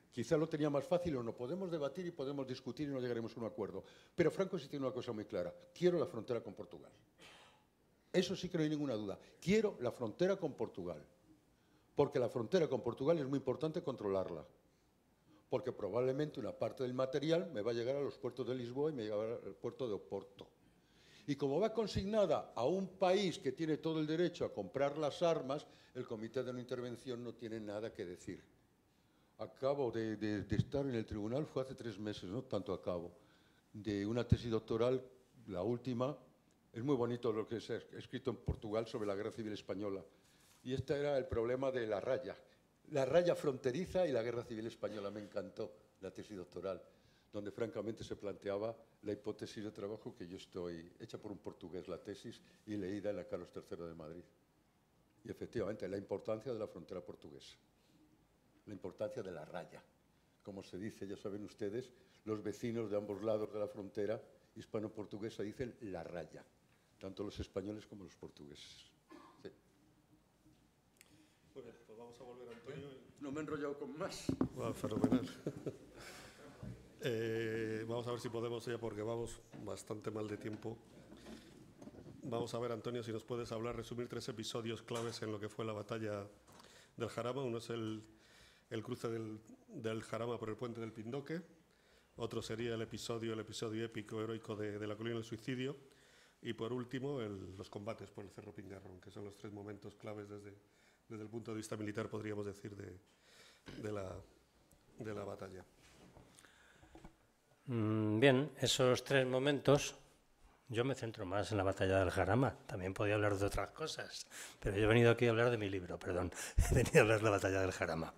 D: Quizá lo tenía más fácil o no. Podemos debatir y podemos discutir y no llegaremos a un acuerdo. Pero Franco sí tiene una cosa muy clara. Quiero la frontera con Portugal. Eso sí que no hay ninguna duda. Quiero la frontera con Portugal. Porque la frontera con Portugal es muy importante controlarla. Porque probablemente una parte del material me va a llegar a los puertos de Lisboa y me llegará al puerto de Oporto. Y como va consignada a un país que tiene todo el derecho a comprar las armas, el Comité de No Intervención no tiene nada que decir. Acabo de estar en el tribunal, fue hace 3 meses, no tanto acabo, de una tesis doctoral, la última. Es muy bonito lo que se ha escrito en Portugal sobre la Guerra Civil Española. Y este era el problema de la raya fronteriza y la Guerra Civil Española. Me encantó la tesis doctoral, donde francamente se planteaba la hipótesis de trabajo que yo estoy, hecha por un portugués la tesis y leída en la Carlos III de Madrid. Y efectivamente, la importancia de la frontera portuguesa, la importancia de la raya. Como se dice, ya saben ustedes, los vecinos de ambos lados de la frontera hispano-portuguesa dicen la raya, tanto los españoles como los portugueses. Sí.
B: Muy bien, pues vamos a volver a Antonio.
D: No me he enrollado con más.
B: Wow, fenomenal. Vamos a ver si podemos ya, porque vamos bastante mal de tiempo. Vamos a ver, Antonio, si nos puedes hablar, resumir 3 episodios claves en lo que fue la batalla del Jarama. Uno es el cruce del Jarama por el puente del Pindoque. Otro sería el episodio épico, heroico de la colina del suicidio. Y por último, los combates por el Cerro Pingarrón, que son los 3 momentos claves desde el punto de vista militar, podríamos decir, de la batalla.
E: Bien, esos 3 momentos, yo me centro más en la batalla del Jarama. También podía hablar de otras cosas, pero yo he venido aquí a hablar de mi libro, perdón. He venido a hablar de la batalla del Jarama.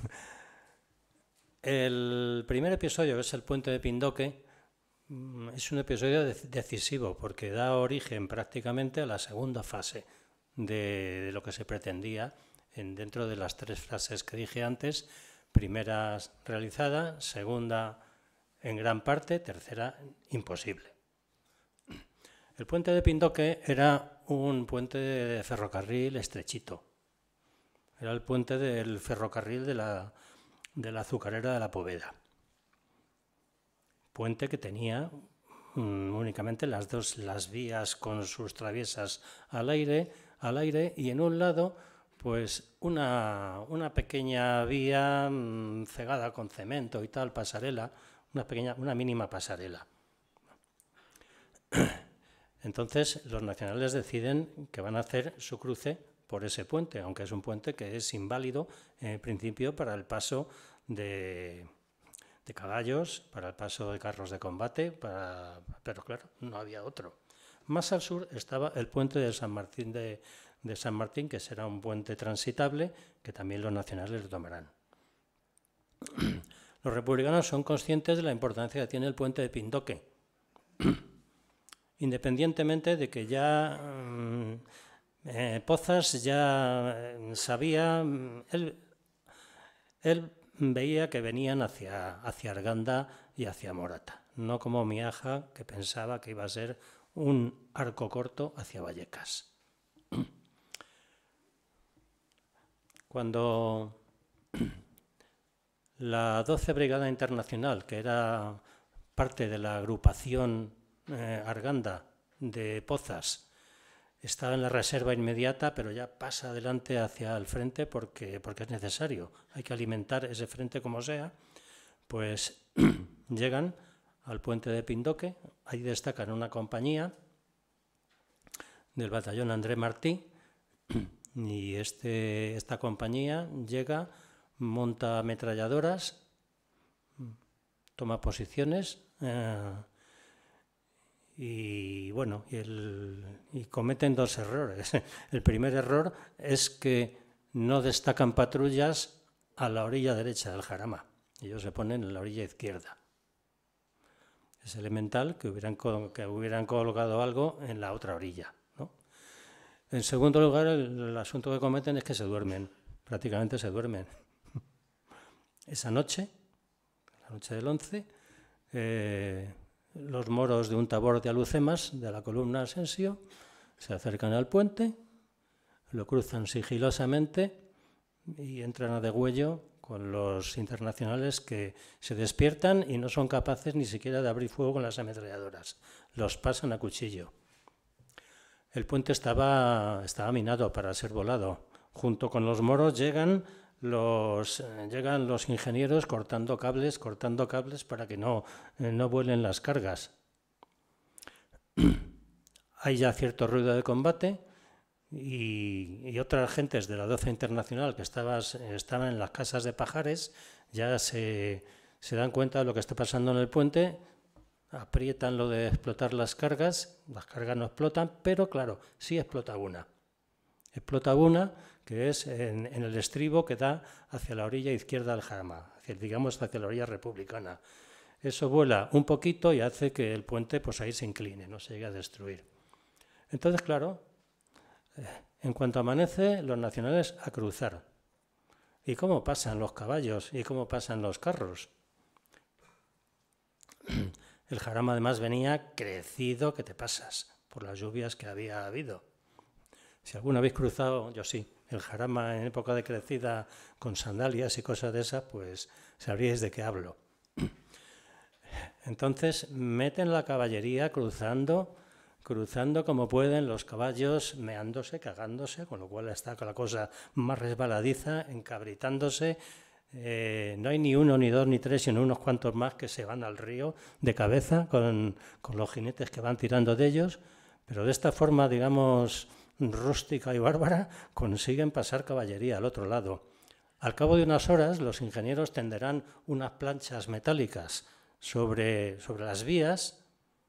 E: El primer episodio, que es el puente de Pindoque, es un episodio decisivo porque da origen prácticamente a la segunda fase de lo que se pretendía dentro de las 3 fases que dije antes. Primera realizada, segunda en gran parte, tercera imposible. El puente de Pindoque era un puente de ferrocarril estrechito. Era el puente del ferrocarril de la azucarera de la Poveda. Puente que tenía únicamente las vías con sus traviesas al aire y en un lado pues una pequeña vía cegada con cemento y tal, pasarela, una mínima pasarela. Entonces los nacionales deciden que van a hacer su cruce por ese puente, aunque es un puente que es inválido en principio para el paso de caballos, para el paso de carros de combate, pero claro, no había otro. Más al sur estaba el puente de San Martín, de San Martín, que será un puente transitable que también los nacionales lo tomarán. Los republicanos son conscientes de la importancia que tiene el puente de Pindoque, independientemente de que ya Pozas ya sabía, él veía que venían hacia Arganda y hacia Morata, no como Miaja, que pensaba que iba a ser un arco corto hacia Vallecas. Cuando la 12 Brigada Internacional, que era parte de la agrupación Arganda de Pozas, estaba en la reserva inmediata, pero ya pasa adelante hacia el frente porque es necesario. Hay que alimentar ese frente como sea. Pues llegan al puente de Pindoque, ahí destacan una compañía del batallón André Martí, y esta compañía llega, monta ametralladoras, toma posiciones y bueno, y cometen 2 errores. El primer error es que no destacan patrullas a la orilla derecha del Jarama. Ellos se ponen en la orilla izquierda. Es elemental que hubieran colocado algo en la otra orilla, ¿no? En segundo lugar, el asunto que cometen es que se duermen, prácticamente se duermen. Esa noche, la noche del 11, los moros de un tabor de alucemas de la columna Asensio se acercan al puente, lo cruzan sigilosamente y entran a degüello con los internacionales que se despiertan y no son capaces ni siquiera de abrir fuego con las ametralladoras. Los pasan a cuchillo. El puente estaba minado para ser volado. Junto con los moros llegan los ingenieros cortando cables para que no vuelen las cargas. Hay ya cierto ruido de combate y otras gentes de la 12 Internacional que estaban en las casas de Pajares ya se dan cuenta de lo que está pasando en el puente, aprietan lo de explotar las cargas no explotan, pero claro, sí explota una. Explota una que es en el estribo que da hacia la orilla izquierda del Jarama, digamos hacia la orilla republicana. Eso vuela un poquito y hace que el puente pues ahí se incline, no se llegue a destruir. Entonces, claro, en cuanto amanece, los nacionales a cruzar. ¿Y cómo pasan los caballos? ¿Y cómo pasan los carros? El Jarama además venía crecido que te pasas por las lluvias que había habido. Si alguna habéis cruzado, yo sí, el Jarama en época de crecida con sandalias y cosas de esas, pues sabríais de qué hablo. Entonces meten la caballería cruzando como pueden, los caballos meándose, cagándose, con lo cual está la cosa más resbaladiza, encabritándose. No hay ni uno, ni dos, ni tres, sino unos cuantos más que se van al río de cabeza con los jinetes que van tirando de ellos, pero de esta forma, digamos, rústica y bárbara, consiguen pasar caballería al otro lado. Al cabo de unas horas, los ingenieros tenderán unas planchas metálicas sobre las vías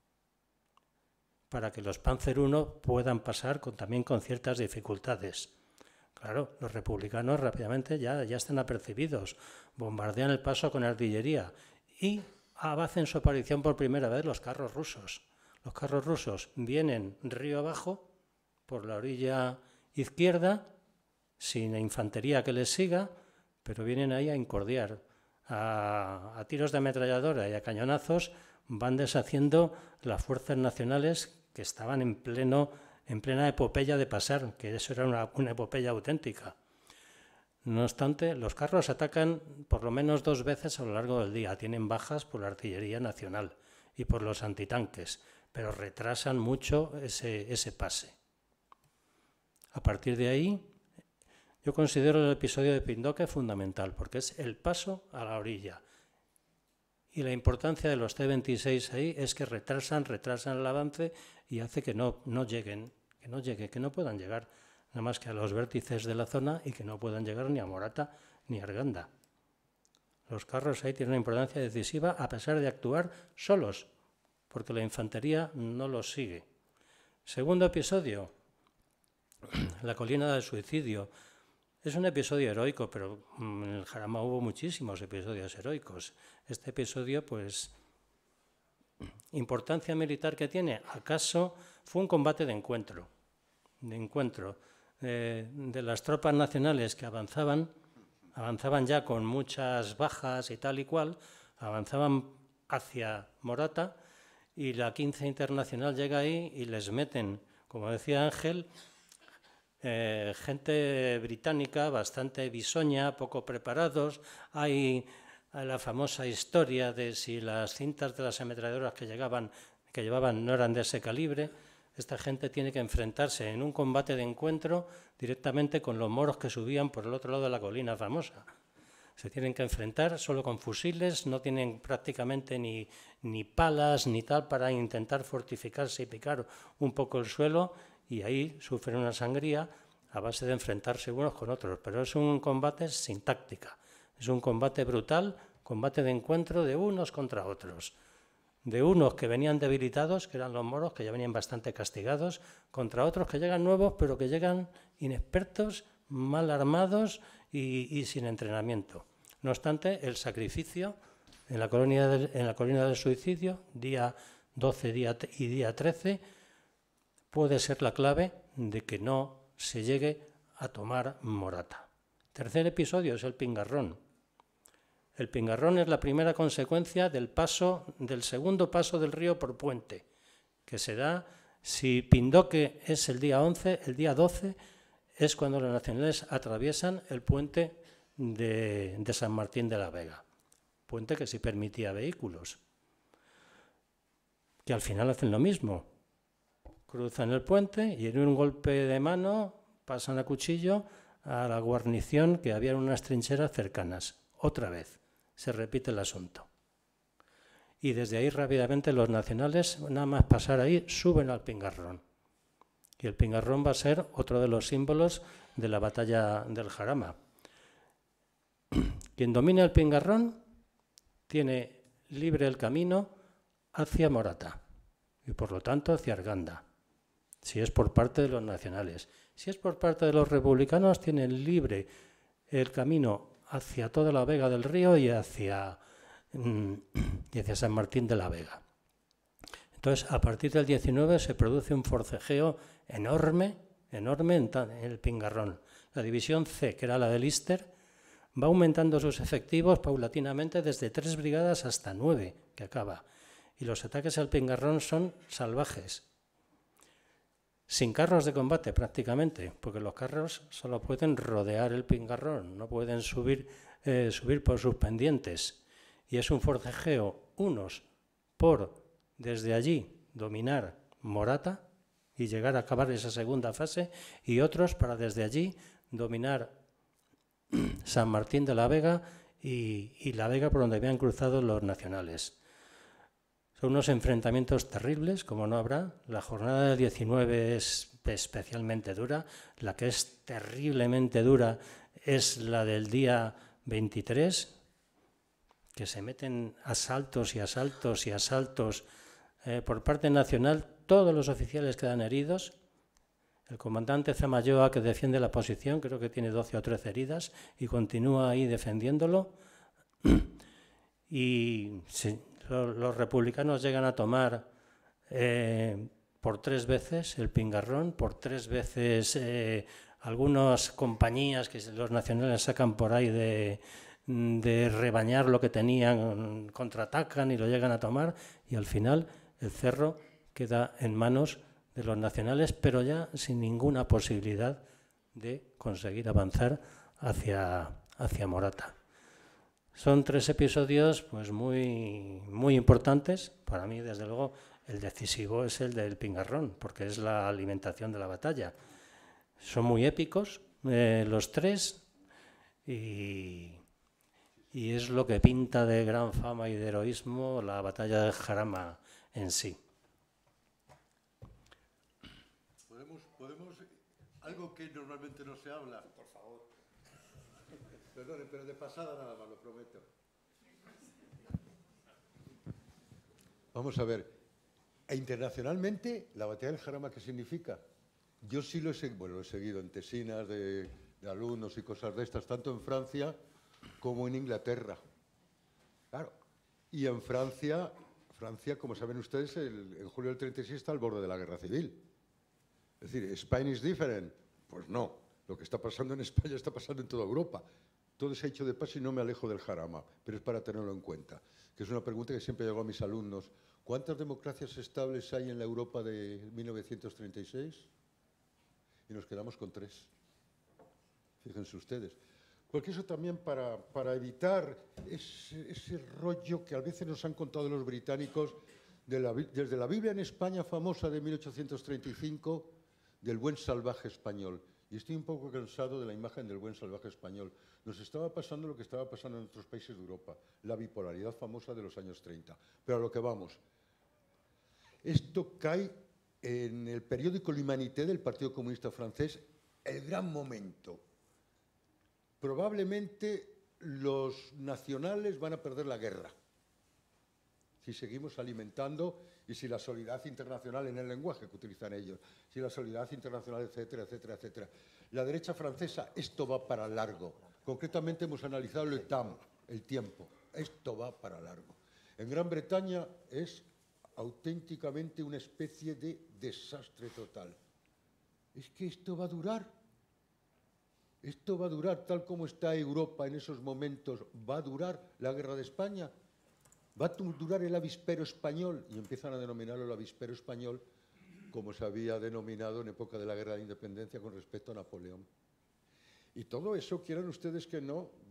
E: para que los Panzer I puedan pasar también con ciertas dificultades. Claro, los republicanos rápidamente ya están apercibidos, bombardean el paso con artillería y hacen su aparición por primera vez los carros rusos. Los carros rusos vienen río abajo por la orilla izquierda, sin infantería que les siga, pero vienen ahí a incordiar. A tiros de ametralladora y a cañonazos van deshaciendo las fuerzas nacionales que estaban en plena epopeya de pasar, que eso era una epopeya auténtica. No obstante, los carros atacan por lo menos 2 veces a lo largo del día. Tienen bajas por la artillería nacional y por los antitanques, pero retrasan mucho ese pase. A partir de ahí, yo considero el episodio de Pindoque fundamental, porque es el paso a la orilla. Y la importancia de los T-26 ahí es que retrasan el avance y hace que no puedan llegar nada más que a los vértices de la zona y que no puedan llegar ni a Morata ni a Arganda. Los carros ahí tienen una importancia decisiva a pesar de actuar solos, porque la infantería no los sigue. Segundo episodio, la colina del suicidio. Es un episodio heroico, pero en el Jarama hubo muchísimos episodios heroicos. Este episodio, pues, importancia militar que tiene, acaso fue un combate de encuentro de las tropas nacionales que avanzaban ya con muchas bajas y tal y cual, avanzaban hacia Morata y la 15 Internacional llega ahí y les meten, como decía Ángel, gente británica bastante bisoña, poco preparados. Hay la famosa historia de si las cintas de las ametralladoras que llevaban no eran de ese calibre. Esta gente tiene que enfrentarse en un combate de encuentro directamente con los moros que subían por el otro lado de la colina famosa. Se tienen que enfrentar solo con fusiles, no tienen prácticamente ni palas ni tal para intentar fortificarse y picar un poco el suelo, y ahí sufren una sangría a base de enfrentarse unos con otros. Pero es un combate sin táctica, es un combate brutal, combate de encuentro de unos contra otros. De unos que venían debilitados, que eran los moros, que ya venían bastante castigados, contra otros que llegan nuevos, pero que llegan inexpertos, mal armados y sin entrenamiento. No obstante, el sacrificio en la colina del suicidio, día 12 y día 13, puede ser la clave de que no se llegue a tomar Morata. Tercer episodio es el Pingarrón. El Pingarrón es la primera consecuencia del segundo paso del río por puente, que se da, si Pindoque es el día 11, el día 12 es cuando los nacionales atraviesan el puente de San Martín de la Vega. Puente que sí permitía vehículos, que al final hacen lo mismo. Cruzan el puente y en un golpe de mano pasan a cuchillo a la guarnición que había en unas trincheras cercanas. Otra vez se repite el asunto. Y desde ahí rápidamente los nacionales, nada más pasar ahí, suben al Pingarrón. Y el Pingarrón va a ser otro de los símbolos de la batalla del Jarama. Quien domina el Pingarrón tiene libre el camino hacia Morata y por lo tanto hacia Arganda, si es por parte de los nacionales. Si es por parte de los republicanos, tienen libre el camino hacia toda la Vega del Río y hacia San Martín de la Vega. Entonces, a partir del 19 se produce un forcejeo enorme en el Pingarrón. La división C, que era la de Lister, va aumentando sus efectivos paulatinamente desde 3 brigadas hasta 9, que acaba. Y los ataques al Pingarrón son salvajes. Sin carros de combate prácticamente, porque los carros solo pueden rodear el Pingarrón, no pueden subir por sus pendientes. Y es un forcejeo, unos por desde allí dominar Morata y llegar a acabar esa segunda fase, y otros para desde allí dominar San Martín de la Vega y la Vega por donde habían cruzado los nacionales. Son unos enfrentamientos terribles, como no habrá. La jornada del 19 es especialmente dura. La que es terriblemente dura es la del día 23, que se meten asaltos y asaltos y asaltos por parte nacional. Todos los oficiales quedan heridos. El comandante Zamayoa, que defiende la posición, creo que tiene 12 o 13 heridas y continúa ahí defendiéndolo. Y los republicanos llegan a tomar por 3 veces el Pingarrón, por 3 veces algunas compañías que los nacionales sacan por ahí de rebañar lo que tenían, contraatacan y lo llegan a tomar, y al final el cerro queda en manos de los nacionales, pero ya sin ninguna posibilidad de conseguir avanzar hacia Morata. Son 3 episodios pues muy, muy importantes. Para mí, desde luego, el decisivo es el del Pingarrón, porque es la alimentación de la batalla. Son muy épicos los 3 y es lo que pinta de gran fama y de heroísmo la batalla de Jarama en sí.
D: ¿Podemos algo que normalmente no se habla? Por favor. Perdone, pero de pasada nada más, lo prometo. Vamos a ver. Internacionalmente, la batalla del Jarama, ¿qué significa? Yo sí lo he seguido en tesinas de alumnos y cosas de estas, tanto en Francia como en Inglaterra. Claro. Y en Francia, como saben ustedes, en julio del 36 está al borde de la guerra civil. Es decir, ¿Spain is different? Pues no. Lo que está pasando en España está pasando en toda Europa. Todo se ha hecho de paso y no me alejo del Jarama, pero es para tenerlo en cuenta. Que es una pregunta que siempre hago a mis alumnos. ¿Cuántas democracias estables hay en la Europa de 1936? Y nos quedamos con 3. Fíjense ustedes. Porque eso también para evitar ese rollo que a veces nos han contado los británicos, desde la Biblia en España famosa de 1835, del buen salvaje español. Y estoy un poco cansado de la imagen del buen salvaje español. Nos estaba pasando lo que estaba pasando en otros países de Europa, la bipolaridad famosa de los años 30. Pero a lo que vamos. Esto cae en el periódico L'Humanité del Partido Comunista Francés, el gran momento. Probablemente los nacionales van a perder la guerra si seguimos alimentando y si la solidaridad internacional, en el lenguaje que utilizan ellos, si la solidaridad internacional, etcétera, etcétera, etcétera. La derecha francesa, esto va para largo. Concretamente hemos analizado el tiempo. Esto va para largo. En Gran Bretaña es auténticamente una especie de desastre total. Es que esto va a durar. Esto va a durar tal como está Europa en esos momentos. ¿Va a durar la guerra de España? ¿Va a durar el avispero español? Y empiezan a denominarlo el avispero español como se había denominado en época de la Guerra de Independencia con respecto a Napoleón. Y todo eso, quieran ustedes que no,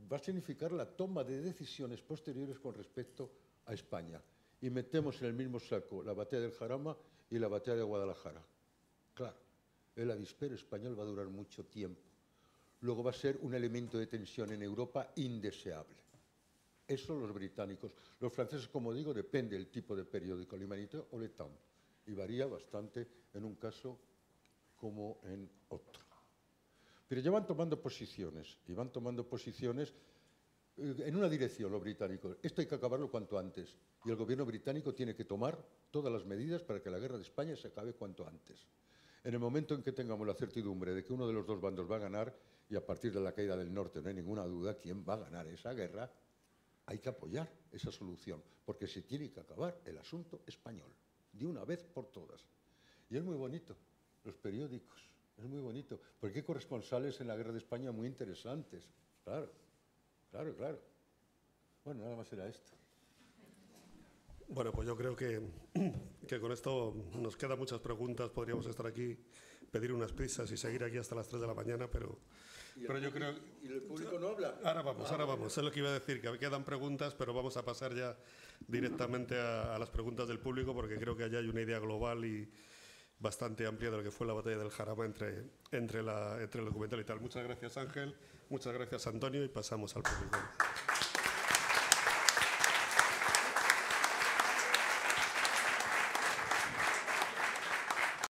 F: va a significar la toma de decisiones posteriores con respecto a España. Y metemos en el mismo saco la batalla del Jarama y la batalla de Guadalajara. Claro, el avispero español va a durar mucho tiempo. Luego va a ser un elemento de tensión en Europa indeseable. Eso los británicos. Los franceses, como digo, depende del tipo de periódico, l'Humanité o Le Temps, y varía bastante en un caso como en otro. Pero ya van tomando posiciones, y van tomando posiciones en una dirección los británicos. Esto hay que acabarlo cuanto antes, y el gobierno británico tiene que tomar todas las medidas para que la guerra de España se acabe cuanto antes. En el momento en que tengamos la certidumbre de que uno de los dos bandos va a ganar, y a partir de la caída del norte no hay ninguna duda quién va a ganar esa guerra, hay que apoyar esa solución, porque se tiene que acabar el asunto español, de una vez por todas. Y es muy bonito, los periódicos, es muy bonito, porque hay corresponsales en la guerra de España muy interesantes, claro, claro, claro. Bueno, nada más era esto.
B: Bueno, pues yo creo que con esto nos quedan muchas preguntas, podríamos estar aquí, pedir unas pizzas y seguir aquí hasta las 3 de la mañana, pero yo creo...
F: ¿Y el público no habla?
B: Ahora vamos. Es lo que iba a decir, que quedan preguntas, pero vamos a pasar ya directamente a las preguntas del público, porque creo que allá hay una idea global y bastante amplia de lo que fue la batalla del Jarama entre el documental y tal. Muchas gracias, Ángel, muchas gracias, Antonio, y pasamos al público.